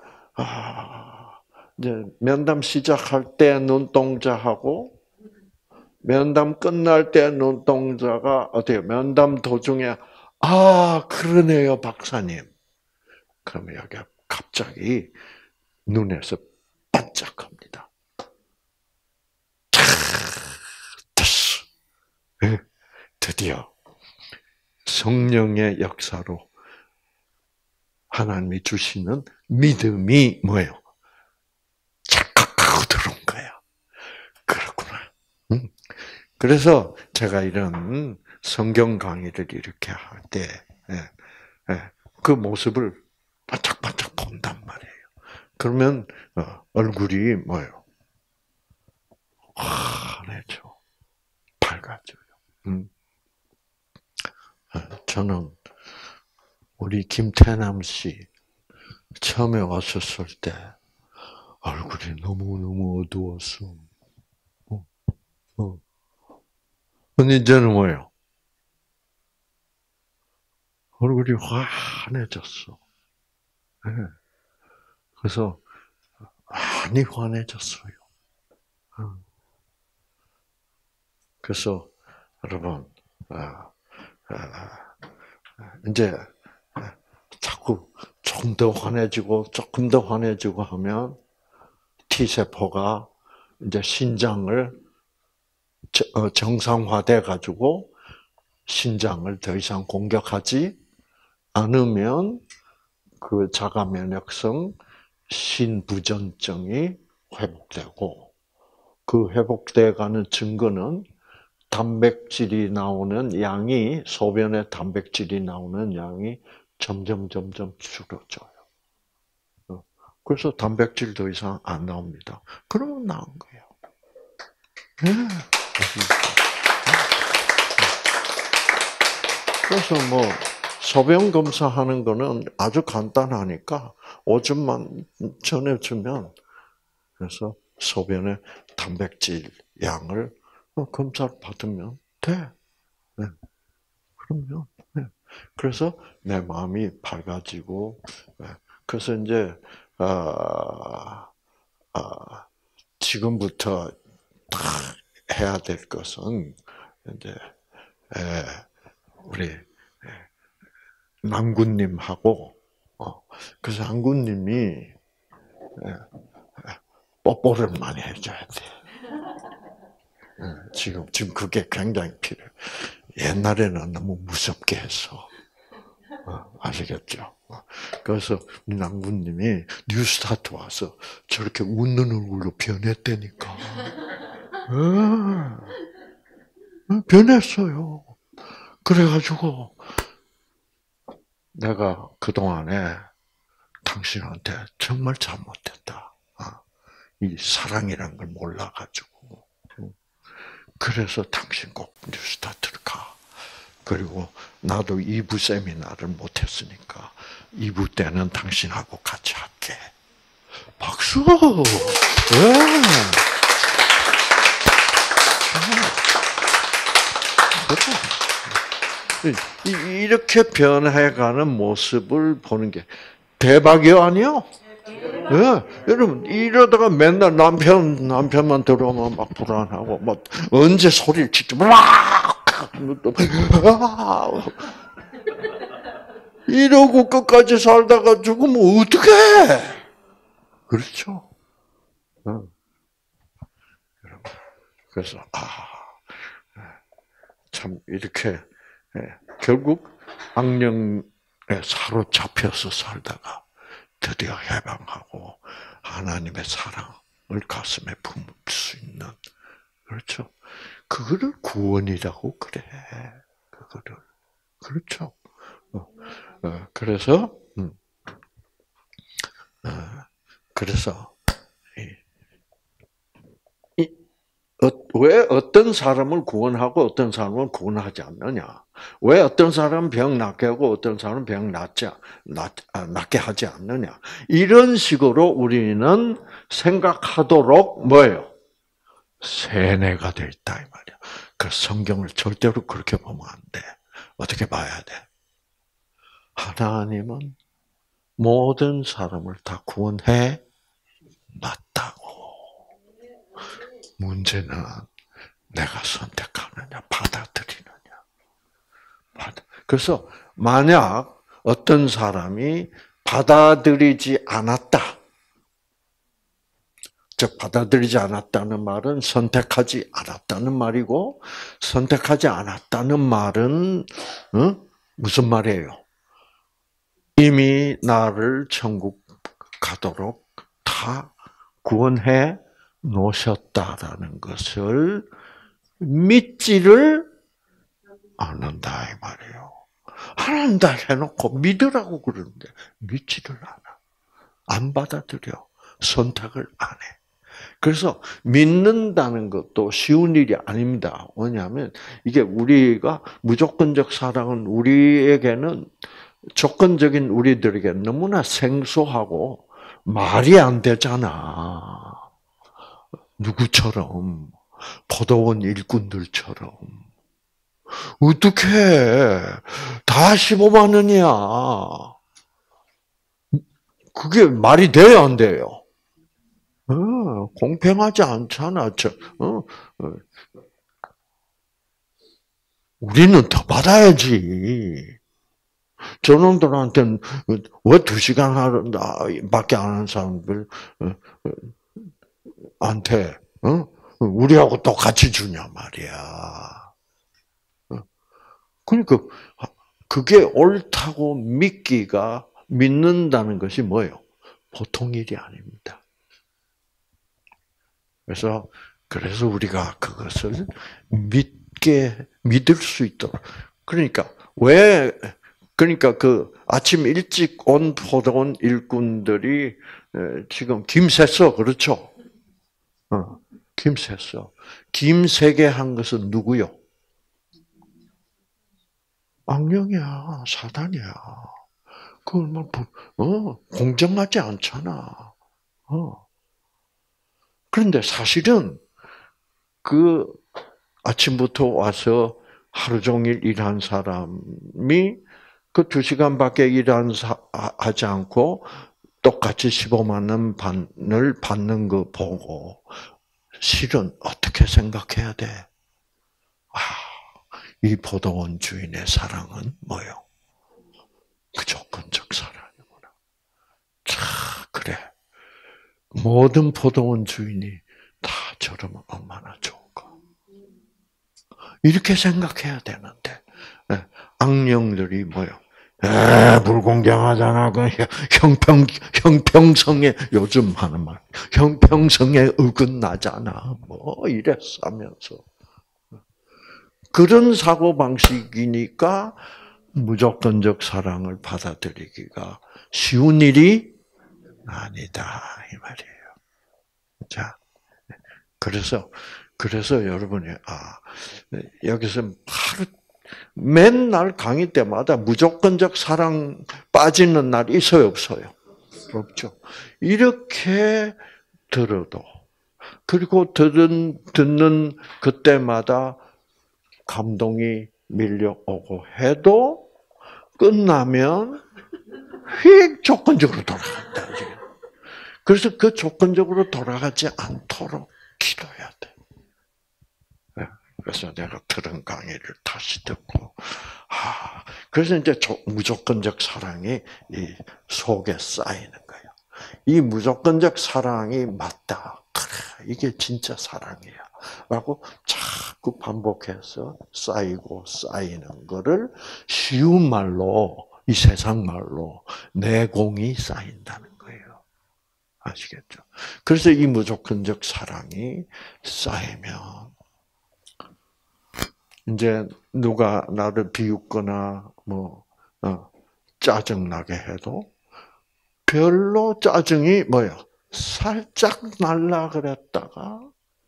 이제 면담 시작할 때 눈동자하고 면담 끝날 때 눈동자가 어때요? 면담 도중에 그러네요, 박사님. 그러면 여기 갑자기 눈에서 반짝합니다. 됐어. 드디어 성령의 역사로 하나님이 주시는 믿음이 뭐예요? 착각하고 들어온 거야. 그렇구나. 그래서 제가 이런 성경 강의를 이렇게 할 때, 그 모습을 반짝반짝 본단 말이에요. 그러면, 얼굴이 뭐예요? 환해져. 밝아져요. 저는 우리 김태남 씨 처음에 왔었을 때 얼굴이 너무너무 어두웠어. 근데 이제는 뭐예요? 얼굴이 환해졌어. 그래서 많이 환해졌어요. 그래서 여러분, 이제 자꾸 조금 더 환해지고 조금 더 환해지고 하면 T세포가 이제 신장을 정상화돼 가지고 신장을 더 이상 공격하지 않으면 그 자가 면역성 신부전증이 회복되고 그 회복돼 가는 증거는 단백질이 나오는 양이 소변에 단백질이 나오는 양이 점점 줄어져요. 그래서 단백질 더 이상 안 나옵니다. 그러면 나은 거예요. 그래서 뭐 소변 검사하는 거는 아주 간단하니까 오줌만 전해주면 그래서 소변의 단백질 양을 검사를 받으면 돼. 네. 그럼요. 네. 그래서 내 마음이 밝아지고, 그래서 이제 지금부터 다 해야 될 것은 이제 우리 남군님하고 그래서 남군님이 뽀뽀를 많이 해줘야 돼. 지금 그게 굉장히 필요해. 옛날에는 너무 무섭게 해서 아시겠죠? 그래서 남군님이 뉴스타트 와서 저렇게 웃는 얼굴로 변했다니까. 변했어요. 그래가지고 내가 그동안에 당신한테 정말 잘못했다. 이 사랑이란 걸 몰라가지고. 그래서 당신 꼭 뉴스타트를 가. 그리고 나도 2부 세미나를 못했으니까 2부 때는 당신하고 같이 할게. 박수! 네. 이렇게 변해가는 모습을 보는 게 대박이요, 아니요? 예, 여러분 이러다가 맨날 남편만 들어오면 막 불안하고 막 언제 소리를 치지 이러고 끝까지 살다가 죽으면 어떡해? 그렇죠? 그래서 참 이렇게 결국 악령에 사로잡혀서 살다가 드디어 해방하고 하나님의 사랑 가슴에 품을 수 있는, 그렇죠? 그거를 구원이라고 그래. 그거를. 그렇죠? 그래서, 그래서, 왜 어떤 사람을 구원하고 어떤 사람을 구원하지 않느냐? 왜 어떤 사람은 병 낫게 하고 어떤 사람은 병 낫게 하지 않느냐? 이런 식으로 우리는 생각하도록 뭐예요? 세뇌가 돼 있다 이 말이야. 그 성경을 절대로 그렇게 보면 안 돼. 어떻게 봐야 돼? 하나님은 모든 사람을 다 구원해 놨다고. 문제는 내가 선택하느냐, 받아들이느냐. 그래서 만약 어떤 사람이 받아들이지 않았다. 즉 받아들이지 않았다는 말은 선택하지 않았다는 말이고, 선택하지 않았다는 말은 무슨 말이에요? 이미 나를 천국 가도록 다 구원해 놓으셨다라는 것을 믿지를 않는다 이 말이에요. 하나님 다 해놓고 믿으라고 그러는데 믿지를 않아. 안 받아들여. 선택을 안 해. 그래서 믿는다는 것도 쉬운 일이 아닙니다. 왜냐하면 이게 우리가 무조건적 사랑은 우리에게는 조건적인 우리들에게 너무나 생소하고 말이 안 되잖아. 누구처럼 포도원 일꾼들처럼 어떻게 다 15만 원이야? 그게 말이 돼요, 안 돼요? 공평하지 않잖아. 우리는 더 받아야지. 저놈들한테는 왜 2시간 밖에 안 하는 사람들 한테 우리하고 똑같이 주냐 말이야. 그러니까 그게 옳다고 믿는다는 것이 뭐예요? 보통 일이 아닙니다. 그래서 우리가 그것을 믿을 수 있도록. 그러니까 그 아침 일찍 온 포도원 일꾼들이 지금 김 샜어, 그렇죠? 김 샜어. 김 세게 한 것은 누구요? 악령이야, 사단이야. 그걸 공정하지 않잖아. 그런데 사실은 그 아침부터 와서 하루 종일 일한 사람이 그 2시간밖에 하지 않고 똑같이 15만 원 반을 받는 거 보고 실은 어떻게 생각해야 돼? 이 포도원 주인의 사랑은 뭐요? 그 조건적 사랑이구나. 그래. 모든 포도원 주인이 다 저러면 얼마나 좋을까. 이렇게 생각해야 되는데 악령들이 뭐요? 불공정하잖아. 그 형평성에 요즘 하는 말, 형평성에 어긋나잖아. 뭐 이랬으면서 그런 사고 방식이니까 무조건적 사랑을 받아들이기가 쉬운 일이 아니다 이 말이에요. 자, 그래서 여러분이 여기서 맨날 강의 때마다 무조건적 사랑 빠지는 날 있어요, 없어요? 없죠. 이렇게 들어도 그리고 듣는 그때마다 감동이 밀려오고 해도 끝나면 휙 조건적으로 돌아간다. 그래서 그 조건적으로 돌아가지 않도록 기도해야 돼. 그래서 내가 들은 강의를 다시 듣고, 그래서 이제 무조건적 사랑이 이 속에 쌓이는 거예요. 이 무조건적 사랑이 맞다. 그래, 이게 진짜 사랑이야. 라고 자꾸 반복해서 쌓이는 거를 쉬운 말로, 이 세상 말로 내공이 쌓인다는 거예요. 아시겠죠? 그래서 이 무조건적 사랑이 쌓이면 이제 누가 나를 비웃거나 짜증나게 해도 별로 짜증이 살짝 날라 그랬다가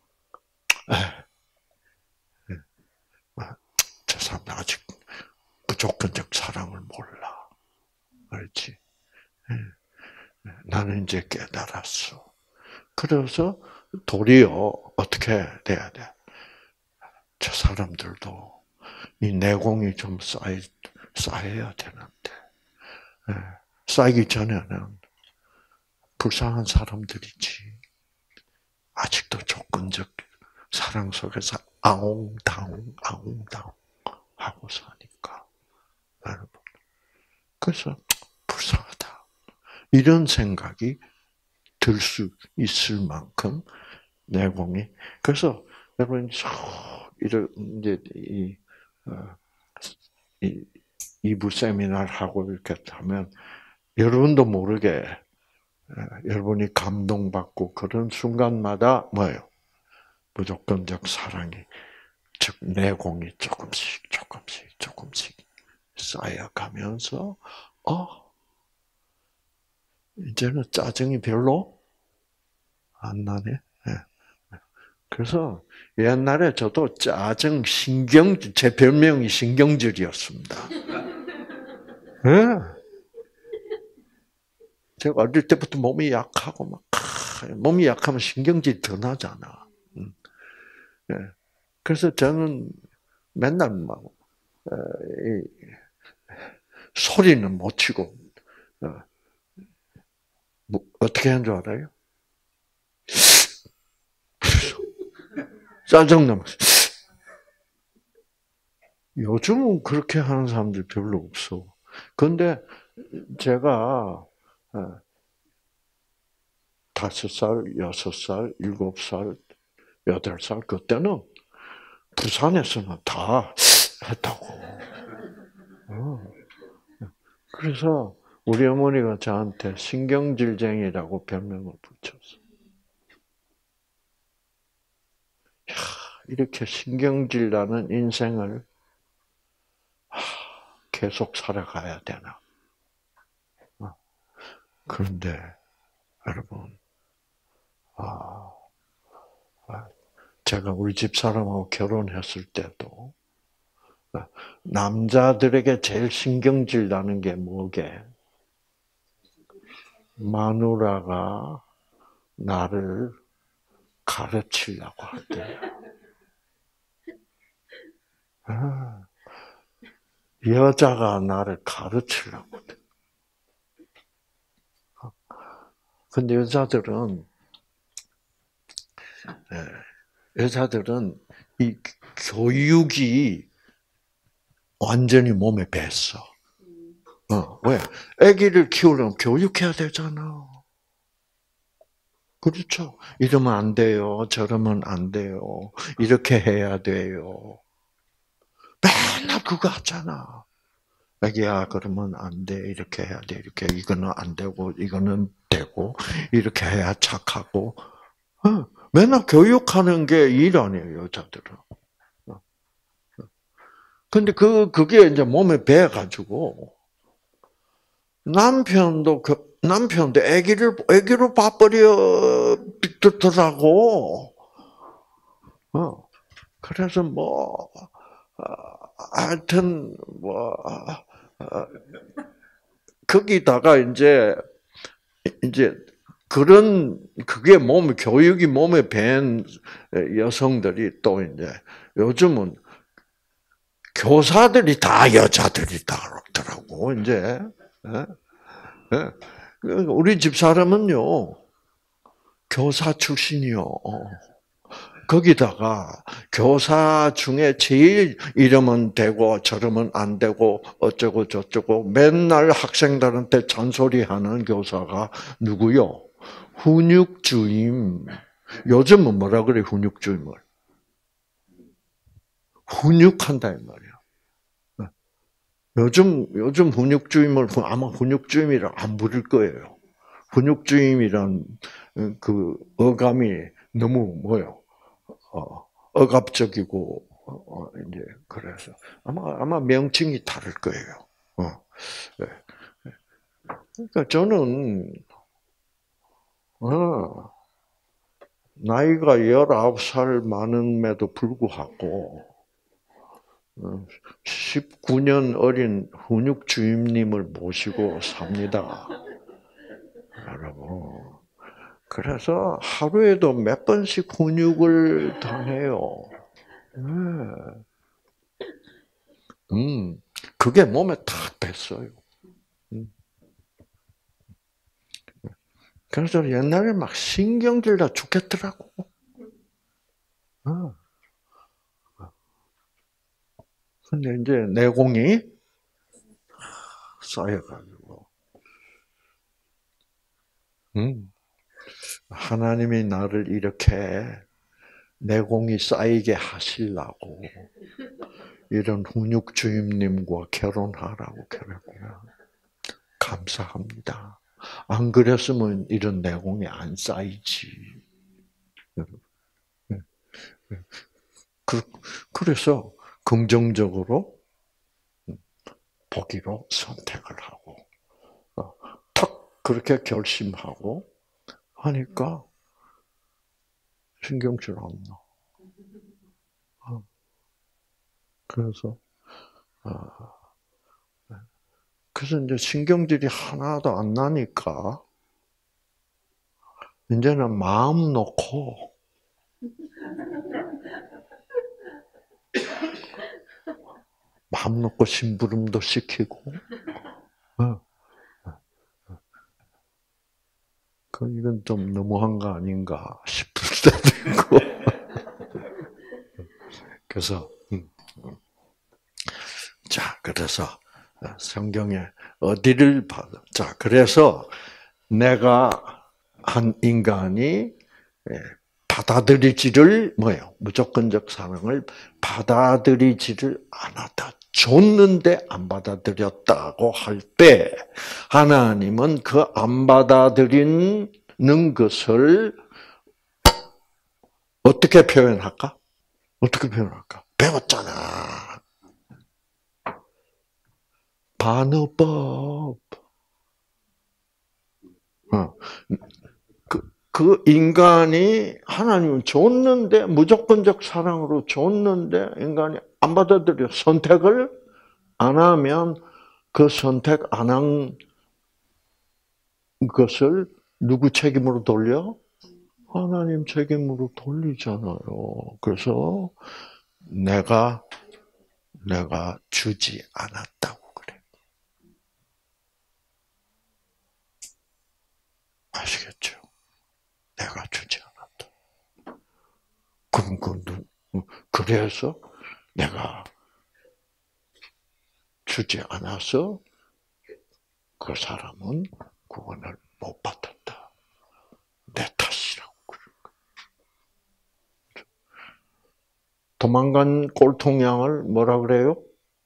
저 사람 아직 무조건적 사랑을 몰라. 그렇지? 나는 이제 깨달았어. 그래서 도리어 어떻게 돼야 돼? 저 사람들도 이 내공이 좀 쌓여야 되는데 쌓이기 전에는 불쌍한 사람들이지. 아직도 조건적 사랑 속에서 아웅다웅 하고 사니까 여러분. 그래서 불쌍하다. 이런 생각이 들 수 있을 만큼 내공이. 그래서 여러분 이제 이 2부 세미나를 하고 이렇게 하면 여러분도 모르게 여러분이 감동받고 그런 순간마다 무조건적 사랑이, 즉 내공이 조금씩 쌓여가면서 이제는 짜증이 별로 안 나네. 그래서 옛날에 저도 짜증 제 별명이 신경질이었습니다. 제가 어릴 때부터 몸이 약하고 몸이 약하면 신경질이 더 나잖아. 그래서 저는 맨날 소리는 못 치고 어떻게 하는 줄 알아요? 짜증나면 요즘은 그렇게 하는 사람들 별로 없어. 그런데 제가 5살, 6살, 7살, 8살 그때는 부산에서는 다 했다고. 그래서 우리 어머니가 저한테 신경질쟁이라고 별명을 붙였어. 이렇게 신경질 나는 인생을 계속 살아가야 되나? 그런데 여러분, 제가 우리 집 사람하고 결혼했을 때도 남자들에게 제일 신경질 나는 게 뭐게? 마누라가 나를 가르치려고 할 때. 여자가 나를 가르치려고 해. 근데 여자들은 이 교육이 완전히 몸에 뱄어. 왜? 아기를 키우려면 교육해야 되잖아. 그렇죠. 이러면 안 돼요. 저러면 안 돼요. 이렇게 해야 돼요. 맨날 그거 하잖아. 아기야, 그러면 안 돼. 이렇게 해야 돼. 이렇게. 이거는 안 되고, 이거는 되고, 이렇게 해야 착하고. 맨날 교육하는 게 일 아니에요, 여자들은. 근데 그게 이제 몸에 배가지고, 남편도 아기로 봐버려 듯더라고. 그래서 하여튼 거기다가 이제 그게 교육이 몸에 밴 여성들이 또 이제 요즘은 교사들이 다 여자들이더라고 이제. 우리 집 사람은요 교사 출신이요. 거기다가 교사 중에 제일 이러면 되고 저러면 안 되고 어쩌고 저쩌고 맨날 학생들한테 잔소리하는 교사가 누구요? 훈육주임. 요즘은 뭐라 그래 훈육주임을? 훈육한다 이 말이야. 요즘 훈육주임을 아마 훈육주임이라 안 부를 거예요. 훈육주임이란 그 어감이 너무 뭐요? 억압적이고 이제 그래서 아마 명칭이 다를 거예요. 네. 그러니까 저는 나이가 19살 많음에도 불구하고 19년 어린 훈육 주임님을 모시고 삽니다. 여러분. 그래서 하루에도 몇 번씩 훈육을 당해요. 네. 그게 몸에 탁 뱄어요. 그래서 옛날에 막 신경질 나 죽겠더라고. 근데 이제 내공이 쌓여가지고, 하나님이 나를 이렇게 내공이 쌓이게 하시려고 이런 훈육 주임님과 결혼하라고 그랬구나. 감사합니다. 안 그랬으면 이런 내공이 안 쌓이지. 그래서 긍정적으로 보기로 선택을 하고 탁 그렇게 결심하고 하니까 신경질 안 나. 그래서 이제 신경질이 하나도 안 나니까 이제는 마음 놓고 심부름도 시키고, 이건 좀 너무한 거 아닌가 싶을 때도 있고. 그래서, 자, 그래서 성경에 어디를 봐. 자, 그래서 내가 한 인간이 받아들이지를 무조건적 사랑을 받아들이지를 않았다. 줬는데 안 받아들였다고 할 때 하나님은 그 안 받아들이는 것을 어떻게 표현할까? 배웠잖아. 반어법. 그 인간이 하나님은 줬는데 무조건적 사랑으로 줬는데 인간이 안 받아들여 선택을 안 하면 그 선택 안 한 것을 누구 책임으로 돌려? 하나님 책임으로 돌리잖아요. 그래서 내가 주지 않았다고 그래. 아시겠죠? 내가 주지 않았다. 그래서 내가 주지 않아서 그 사람은 구원을 못 받았다. 내 탓이라고 그런 거예요. 도망간 꼴통양을 뭐라 그래요?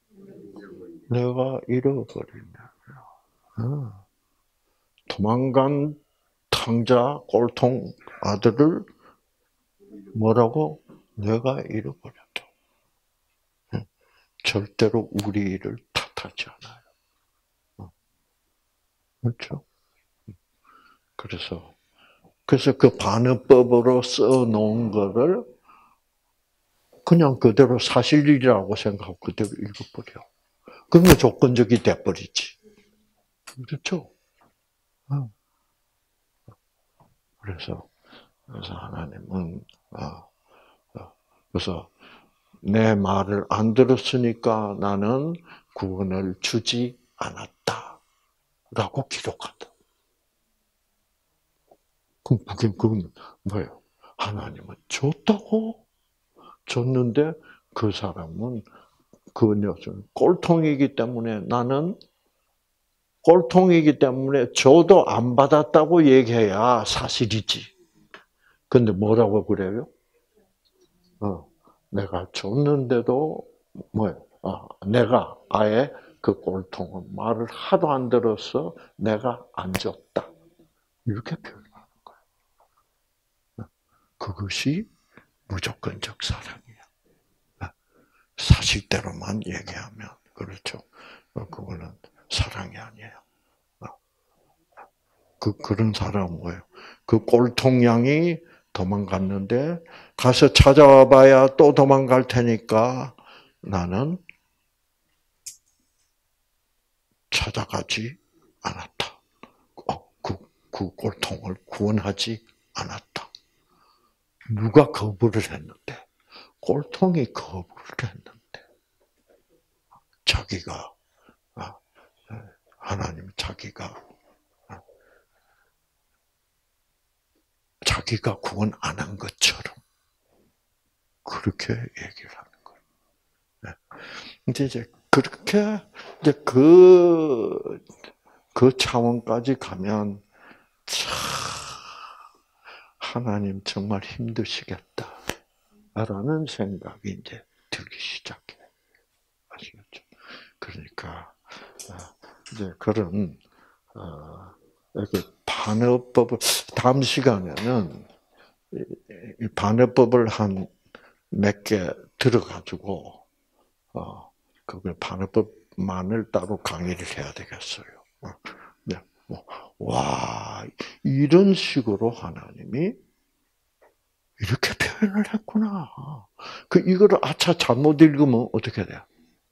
내가 잃어버리냐. 도망간 탕자 꼴통 아들을 뭐라고? 내가 잃어버렸다. 절대로 우리를 탓하지 않아요. 그렇죠? 그래서 그 반어법으로 써놓은 거를 그냥 그대로 사실이라고 생각하고 그대로 읽어버려. 그러면 조건적이 돼버리지. 그렇죠? 그래서 하나님은 그래서 내 말을 안 들었으니까 나는 구원을 주지 않았다라고 기록한다. 그건 뭐예요? 하나님은 줬다고? 줬는데 그 사람은 그 녀석은 꼴통이기 때문에 나는 꼴통이기 때문에 줘도 안 받았다고 얘기해야 사실이지. 근데 뭐라고 그래요? 내가 줬는데도 내가 아예 그 꼴통은 말을 하도 안 들어서 내가 안 줬다. 이렇게 표현하는 거예요. 그것이 무조건적 사랑이야. 사실대로만 얘기하면 그렇죠. 그거는 사랑이 아니에요. 그런 사람은 뭐예요? 그 꼴통양이 도망갔는데 가서 찾아와봐야 또 도망갈 테니까 나는 찾아가지 않았다. 그 꼴통을 구원하지 않았다. 누가 거부를 했는데? 꼴통이 거부를 했는데. 자기가, 하나님 자기가 구원 안 한 것처럼 그렇게 얘기를 하는 거예요. 이제 그렇게 이제 그 차원까지 가면 참 하나님 정말 힘드시겠다라는 생각이 이제 들기 시작해. 아시겠죠? 그러니까 이제 그런 반어법을 다음 시간에는 이 반어법을 한 몇 개 들어가지고 그걸 반어법만을 따로 강의를 해야 되겠어요. 네, 와 이런 식으로 하나님이 이렇게 표현을 했구나. 이거를 아차 잘못 읽으면 어떻게 돼요?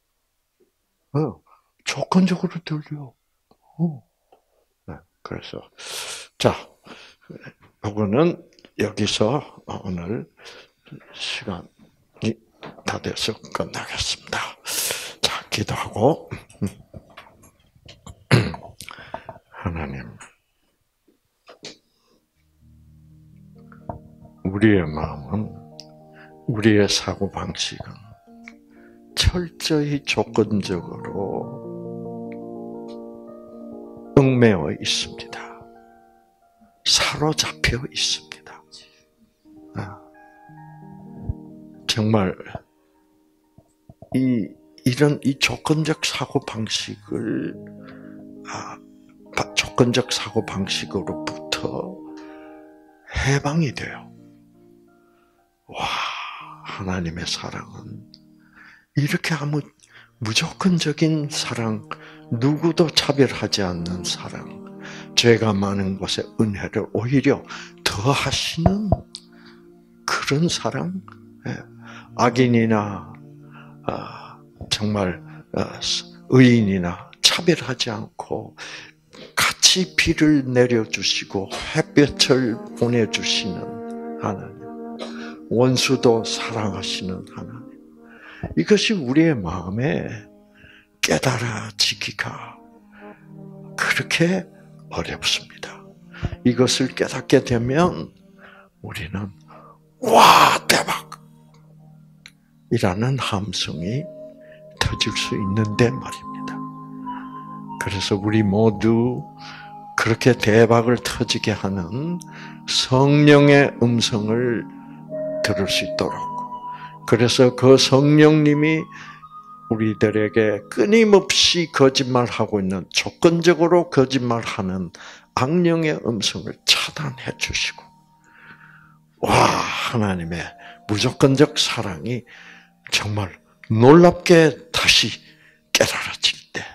조건적으로 들려. 네, 그래서 자, 이거는 여기서 오늘 시간이 다 돼서 끝나겠습니다. 자, 기도하고 하나님, 우리의 마음은 우리의 사고 방식은 철저히 조건적으로 얽매여 있습니다. 사로잡혀 있습니다. 정말 이런 조건적 사고 방식을 조건적 사고 방식으로부터 해방이 돼요. 와, 하나님의 사랑은 이렇게 아무 무조건적인 사랑, 누구도 차별하지 않는 사랑, 죄가 많은 곳에 은혜를 오히려 더하시는 그런 사랑, 악인이나 정말 의인이나 차별하지 않고 같이 비를 내려주시고 햇볕을 보내주시는 하나님, 원수도 사랑하시는 하나님, 이것이 우리의 마음에 깨달아지기가 그렇게 어렵습니다. 이것을 깨닫게 되면 우리는 와, 대박! 이라는 함성이 터질 수 있는데 말입니다. 그래서 우리 모두 그렇게 대박을 터지게 하는 성령의 음성을 들을 수 있도록, 그래서 그 성령님이 우리들에게 끊임없이 거짓말하고 있는, 조건적으로 거짓말하는 악령의 음성을 차단해 주시고, 와, 하나님의 무조건적 사랑이 정말 놀랍게 다시 깨달아질 때,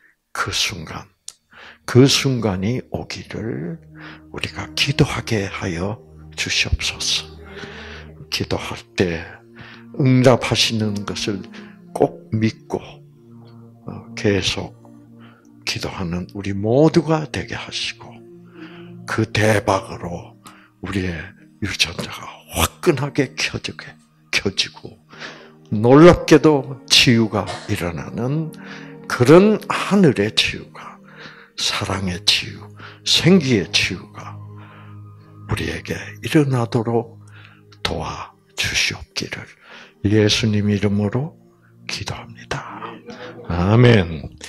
그 순간이 오기를 우리가 기도하게 하여 주시옵소서. 기도할 때 응답하시는 것을 꼭 믿고 계속 기도하는 우리 모두가 되게 하시고, 그 대박으로 우리의 유전자가 화끈하게 켜지고 놀랍게도 치유가 일어나는 그런 하늘의 치유가, 사랑의 치유, 생기의 치유가 우리에게 일어나도록 도와주시옵기를 예수님 이름으로 기도합니다. 아멘.